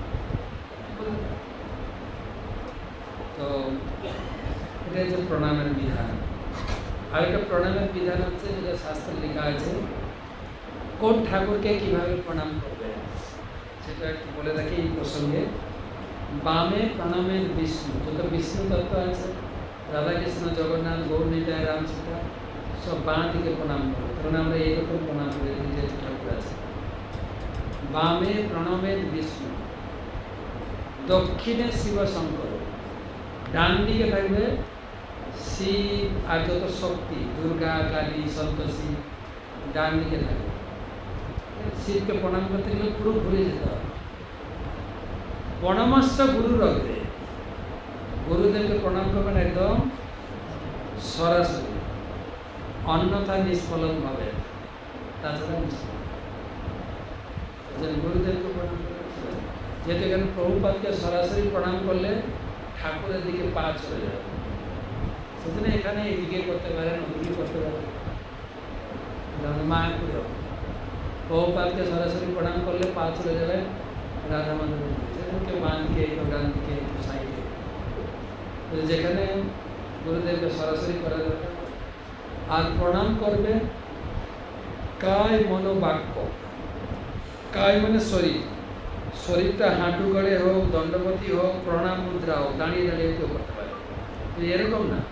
তো এটা হচ্ছে প্রণামের বিধান। আর একটা প্রণামের বিধান হচ্ছে যেটা শাস্ত্রে লেখা আছে, কোন ঠাকুরকে কিভাবে প্রণাম করবে সেটা একটু বলে রাখি এই প্রসঙ্গে। বামে প্রণামের বিষ্ণু, যত বিষ্ণু তত্ত্ব আছে, রাধাকৃষ্ণ, জগন্নাথ, গৌরনীতায়, রাম সীতা, সব বাঁ দিকে প্রণাম করে, কারণ আমরা এইরকম প্রণাম করে যে ঠাকুর আছে। বামে প্রণামের বিষ্ণু, দক্ষিণে শিব শঙ্কর, ডান দিকে থাকবে শিব আর যত শক্তি, দুর্গা, কালী, সন্তোষী, ডান দিকে থাকবে। শিবকে প্রণাম করতে গেলে পুরো ঘুরে যেতে হবে। প্রণামস্য গুরুর অগ্রে, গুরুদেবকে প্রণাম করবেন একদম সরাসরি, অন্যথা নিষ্ফলন হবে, তাছাড়া গুরুদেবকে প্রণাম করবেন। যেহেতু এখানে প্রভুপাদকে সরাসরি প্রণাম করলে ঠাকুরের দিকে পা চলে যাবে, সেজন্য এখানে এদিকে করতে পারেন, ওদিকে করতে পারেন। মায়াপুরেও প্রভুপাদকে সরাসরি প্রণাম করলে পা চলে যাবে রাধা মাধবের দিকে, সেখানে কেউ বাঁ দিকে, কেউ ডান দিকে, কেউ সাইডে, যেখানে গুরুদেবকে সরাসরি করা দরকার। আর প্রণাম করবে কায় মনোবাক্য, কায় মানে শরীর, শরীরটা হাঁটু গড়ে হোক, দণ্ডপতি হোক, প্রণাম মুদ্রা হোক, দাঁড়িয়ে দাঁড়িয়ে কেউ করতে পারে, এরকম না,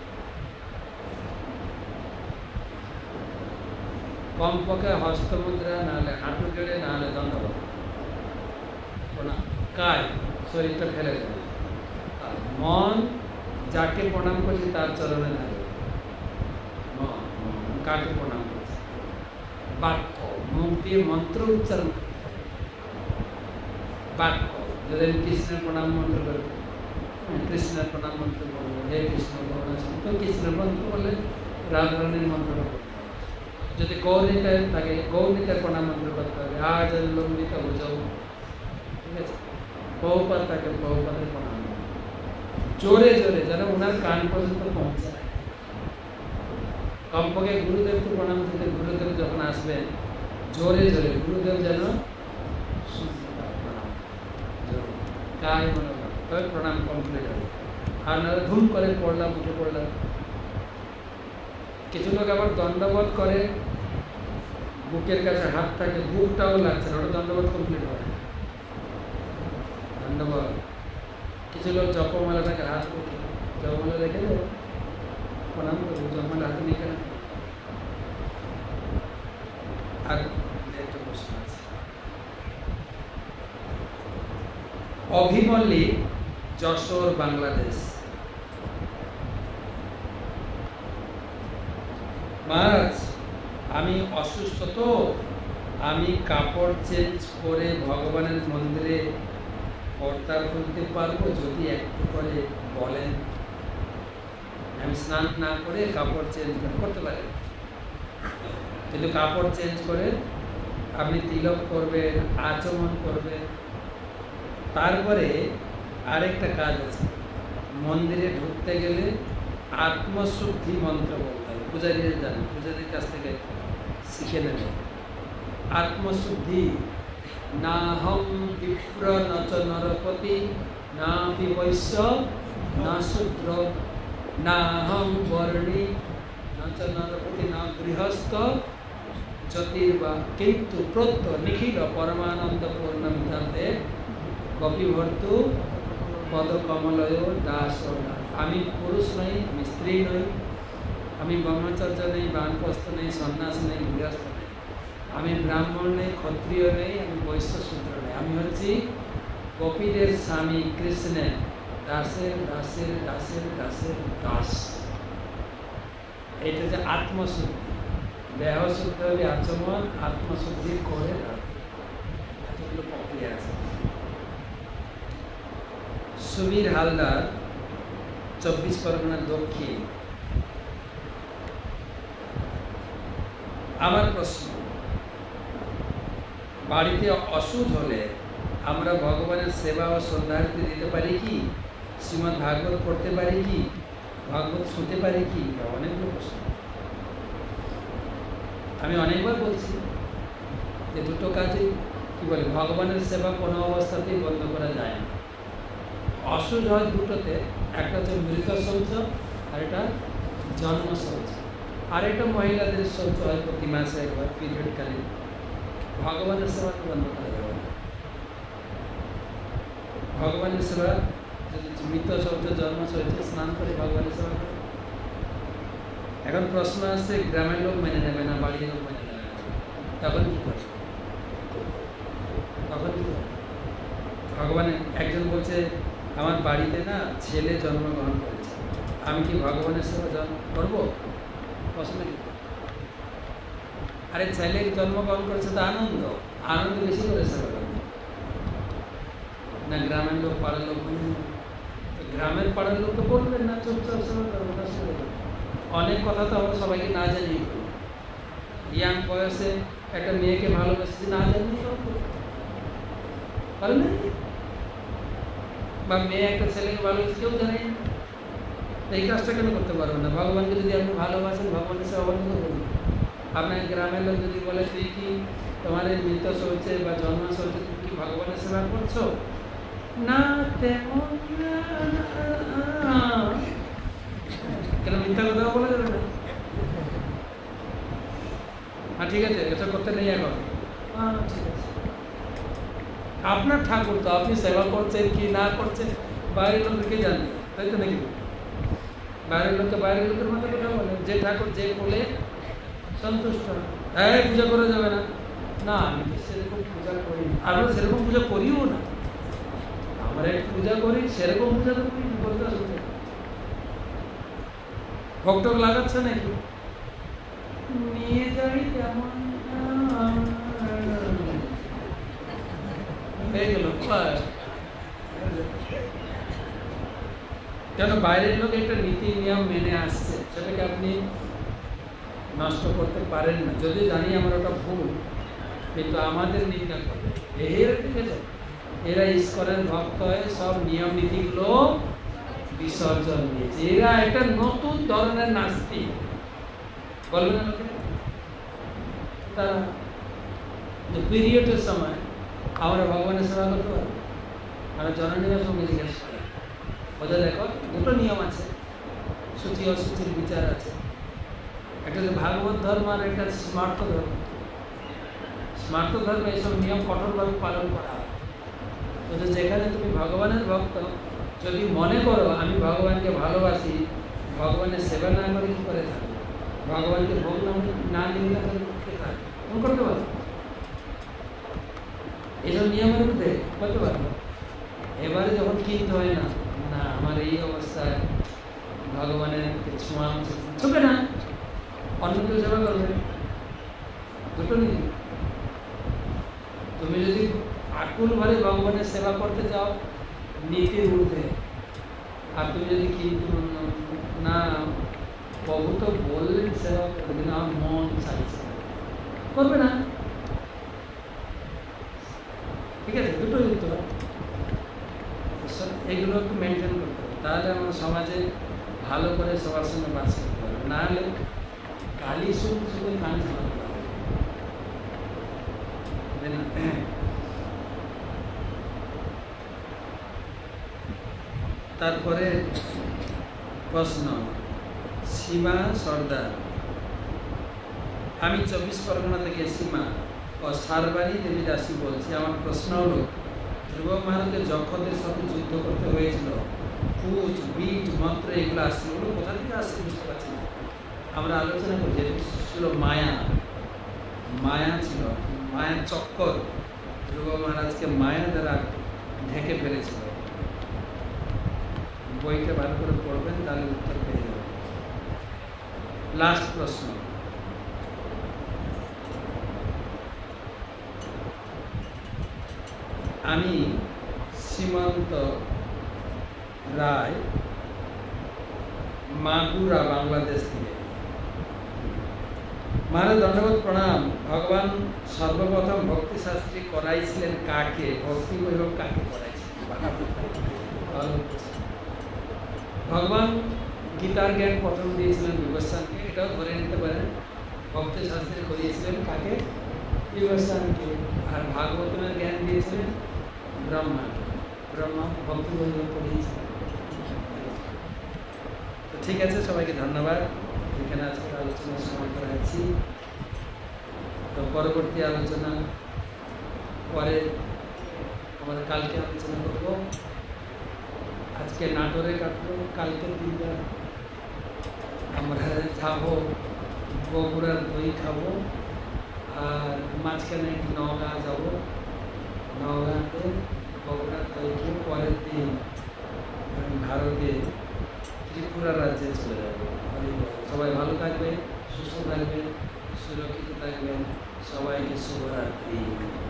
কমপক্ষে হস্তমুদ্রা, নাহলে হাঁটু গেড়ে, নাহলে দণ্ডপত প্রণাম, কায় শরীরটা ফেলে দেবে। আর মন যাকে প্রণাম করছে তার চরণে থাকবে, মন কাকে প্রণাম করছে। বাক্য, মুখ দিয়ে মন্ত্র উচ্চারণ করতে হবে। বাক্য, যদি কৃষ্ণের প্রণাম মন্ত্র করবে, কৃষ্ণের প্রণাম মন্ত্র করবো, হে কৃষ্ণ করুণা সিন্ধু, তো কৃষ্ণের মন্ত্র করলে রাধারণীর মন্ত্রটা করতে হবে। যদি গৌরনীতায় থাকে, গৌরনীতার প্রণাম মন্ত্র করতে হবে, আজ লম্বিতা বুঝাও, ঠিক আছে। প্রভুপাদ থাকে, প্রভুপাদের প্রণাম জোরে জোরে, যেন ওনার কান পর্যন্ত পৌঁছে যায়। কমপক্ষে গুরুদেবকে প্রণাম করতে, গুরুদেব যখন আসবেন জোরে জোরে, গুরুদেব যেন শুনতে পায় প্রণাম, জোরে, কায় মনোভাব। তবে প্রণাম কমপ্লিট হবে। আর নাহলে ধুম করে পড়লাম, উঠে পড়লাম। কিছু লোক আবার দণ্ডবোধ করে, বুকের কাছে হাত থাকে, বুকটাও লাগছে না, ওটা দণ্ডবোধ কমপ্লিট হয় না। দণ্ডবোধ। কিছু লোক জপমালাটাকে হাত করছে, জপমালা রেখে দেবো, প্রণাম করবো, জপমালা হাতে নিয়ে কেন। আর একটা প্রশ্ন আছে। অভিমল্লিক, যশোর, বাংলাদেশ। মহারাজ, আমি অসুস্থ তো, আমি কাপড় চেঞ্জ করে ভগবানের মন্দিরে পর্দা খুলতে পারবো যদি একটু করে বলেন? আমি স্নান না করে কাপড় চেঞ্জ করতে পারি, কিন্তু কাপড় চেঞ্জ করে আপনি তিলক করবেন, আচমন করবেন। তারপরে আরেকটা কাজ আছে, মন্দিরে ঢুকতে গেলে আত্মশুদ্ধি মন্ত্র বলতে হয়। পূজারীরা জানেন, পূজারীর কাছ থেকে শিখে নেবেন। আত্মশুদ্ধি, না হম বিপ্র নচ নরপতি, না বিবৈশ্য না শূদ্র, না হম বর্ণী নচ নরপতি, না গৃহস্থ জ্যোতির্বা, কিন্তু প্রত্য নিখিল পরমানন্দ পূর্ণ মিতান্তে গোপীভর্তু পদকমলয় দাস। আমি পুরুষ নই, আমি স্ত্রী নই, আমি ব্রহ্মচর্য নেই, বানপ্রস্থ নেই, সন্ন্যাস নেই, গৃহস্থ নেই, আমি ব্রাহ্মণ নেই, ক্ষত্রিয় নেই, আমি বৈশ্য শূদ্র নেই, আমি হচ্ছি গোপীদের স্বামী কৃষ্ণের দাসের দাসের দাসের দাসের দাস। এটা যে আত্মশুদ্ধি। দেহ শুদ্ধ হলে আচমন, আত্মশুদ্ধি করে এতগুলো প্রক্রিয়া আছে। সুবীর হালদার, 24 পরগনা দক্ষিণ। আমার প্রশ্ন, বাড়িতে অসুখ হলে আমরা ভগবানের সেবা ও সন্ধ্যারতি দিতে পারি কি? শ্রীমদ্ ভাগবত পড়তে পারি কি? ভাগবত শুনতে পারি কি? অনেকগুলো প্রশ্ন। আমি অনেকবার বলছি যে দুটো কাজে কি বলে, ভগবানের সেবা কোনো অবস্থাতেই বন্ধ করা যায় না। অসুখ হয় দুটোতে, একটা হচ্ছে মৃত শৌচ, আর এটা জন্ম শৌচ, আর একটা মহিলাদের শৌচ হয় প্রতি মাসে একবার পিরিয়ডকালীন। ভগবানের সেবা বন্ধ করা যাবে না। ভগবানের সেবা যদি মৃত শৌচ, জন্ম শৌচে স্নান করে ভগবানের সেবা করে। এখন প্রশ্ন আসছে, গ্রামের লোক মেনে নেবে না, বাড়ির লোক মেনে নেবে না, তখন কি করে? তখন কি করে? ভগবানের একজন বলছে, আমার বাড়িতে না ছেলে জন্মগ্রহণ করেছে, আমি কি ভগবানের সেবা করবো? প্রশ্ন কি? আরে ছেলে জন্মগ্রহণ করেছে তো আনন্দ, আনন্দ বেশি করে সেবা করবে না। গ্রামের লোক, পাড়ার লোক, গ্রামের পাড়ার লোক তো বলবেন না, চুপচাপ সেবা করবো না। অনেক কথা তো আমরা সবাইকে না জানিয়ে করি। ইয়াং বয়সে একটা মেয়েকে ভালোবেসেছি, না জানিয়ে পারে না, বা মেয়ে একটা ছেলেকে ভালোবেসে কেউ জানে না, এই কাজটা কেন করতে পারবো না? ভগবানকে যদি আপনি ভালোবাসেন, ভগবানের সেবা বন্ধ করবেন। আপনার গ্রামের লোক যদি বলে, তুই কি তোমার এই মৃত শৌচে বা জন্ম শৌচে তুমি কি ভগবানের সেবা করছো? না তেমন, কেন মিথ্যা কথা বলা যাবে না? হ্যাঁ ঠিক আছে, এটা করতে নেই এখন। ঠিক আছে, আপনার ঠাকুর তো, আপনি সেবা করছেন কি না করছেন বাইরের লোককে জানবে, তাই তো নাকি? বাইরের লোককে বাইরের লোকের মধ্যে কথা বলে, যে ঠাকুর যে বলে সন্তুষ্ট। হ্যাঁ, পূজা করা যাবে না, না আমি সেরকম পূজা করি, আমরা সেরকম পূজা করিও না, আমরা একটু পূজা করি, সেরকম পূজা তো করি বলতে আসবে। ভক্তক লাগাচ্ছে নাকি? নিয়ে যাই তেমন হয়ে গেল। কেন বাইরের লোক একটা নীতি নিয়ম মেনে আসছে, সেটাকে আপনি নষ্ট করতে পারেন না। যদি জানি আমার ওটা ভুল, কিন্তু আমাদের নিন্দা করবে, এর ঠিক আছে, এরা ইস্কনের ভক্ত হয়ে সব নিয়ম নীতিগুলো বিসর্জন দিয়েছে। এরা একটা নতুন ধরনের নাস্তিক, বলবেন না? তারা পিরিয়ডের সময় আমরা ভগবানের সেবা করতে পারি, আমরা জননীয় সঙ্গে জিজ্ঞেস করি, ওদের দেখো দুটো নিয়ম আছে, সূচি অসুচির বিচার আছে। একটা হচ্ছে ভাগবত ধর্ম আর একটা হচ্ছে স্মার্ত ধর্ম। স্মার্ত ধর্মে এইসব নিয়ম কঠোরভাবে পালন করা হয়। তো যেখানে তুমি ভগবানের ভক্ত, যদি মনে করো আমি ভগবানকে ভালোবাসি, ভগবানের সেবা না করে কী করে থাকবে? ভগবানকে ভোগ না নিলে তাদের পক্ষে থাকবে, তুমি করতে পারো এইসব নিয়মের মধ্যে করতে পারবো। এবারে যখন কিনতে হয় না, না আমার এই অবস্থায় ভগবানের ছোঁয়া ছুটবে না, অন্য কেউ সেবা করবে, দুটো নিয়ম। তুমি যদি আকুলভাবে ভগবানের সেবা করতে চাও নীতির ঊর্ধ্বে, আর তুমি যদি কিন্তু না প্রভু তো বললেন সেবা করবে না, আমার মন চাইছে করবে না, ঠিক আছে, দুটোই উত্তর। এইগুলো একটু মেনটেন করতে হবে, তাহলে আমরা সমাজে ভালো করে সবার সঙ্গে বাস করতে পারবো। না হলে গালি শুনতে শুনতে কান ঝালাতে পারবে। তারপরে প্রশ্ন, সীমা সর্দার। আমি 24 পরগনা থেকে সীমা ও সারবাণী দেবী দাসী বলছি। আমার প্রশ্ন হলো, ধ্রুব মহারাজকে যক্ষদের সাথে যুদ্ধ করতে হয়েছিল, কুচ বিট মন্ত্র এগুলো আসছে, ওগুলো কোথা থেকে আসছে বুঝতে পারছি না। আমরা আলোচনা করি যে ছিল মায়া, মায়া ছিল, মায়ার চক্কর ধ্রুব মহারাজকে মায়া দ্বারা ঢেকে ফেলেছিল। বইটা ভালো করে পড়বেন, তাহলে উত্তর পেয়ে যাবেন। লাস্ট প্রশ্ন, আমি সীমান্ত রায়, মাগুরা, বাংলাদেশ থেকে। মারে দণ্ডবোধ প্রণাম। ভগবান সর্বপ্রথম ভক্তি শাস্ত্রী করাইছিলেন কাকে? ভক্তি বৈভব কাকে করাইছিলেন? ভগবান গীতার জ্ঞান প্রথম দিয়েছিলেন বিবস্বানকে, এটাও ধরে নিতে পারেন। ভক্তি শাস্ত্রী করিয়েছিলেন কাকে? বিবস্বানকে। আর ভাগবতের জ্ঞান দিয়েছিলেন ব্রহ্মাকে। ব্রহ্মা ভক্তি বৈভব পড়িয়েছিলেন। তো ঠিক আছে, সবাইকে ধন্যবাদ। এখানে আজকের আলোচনা সমাপ্ত রাখছি। তো পরবর্তী আলোচনা পরে আমাদের কালকে আলোচনা করব। আজকে নাটোরে কাটবো, কালকের দিনটা আমরা যাবো বগুড়ার দই খাবো, আর মাঝখানে নওগাঁ যাব, নওগাঁতে বগুড়ার দই খেয়ে পরের দিন ভারতে ত্রিপুরা রাজ্যে চলে যাবো। সবাই ভালো থাকবেন, সুস্থ থাকবেন, সুরক্ষিত থাকবেন। সবাইকে শুভরাত্রি।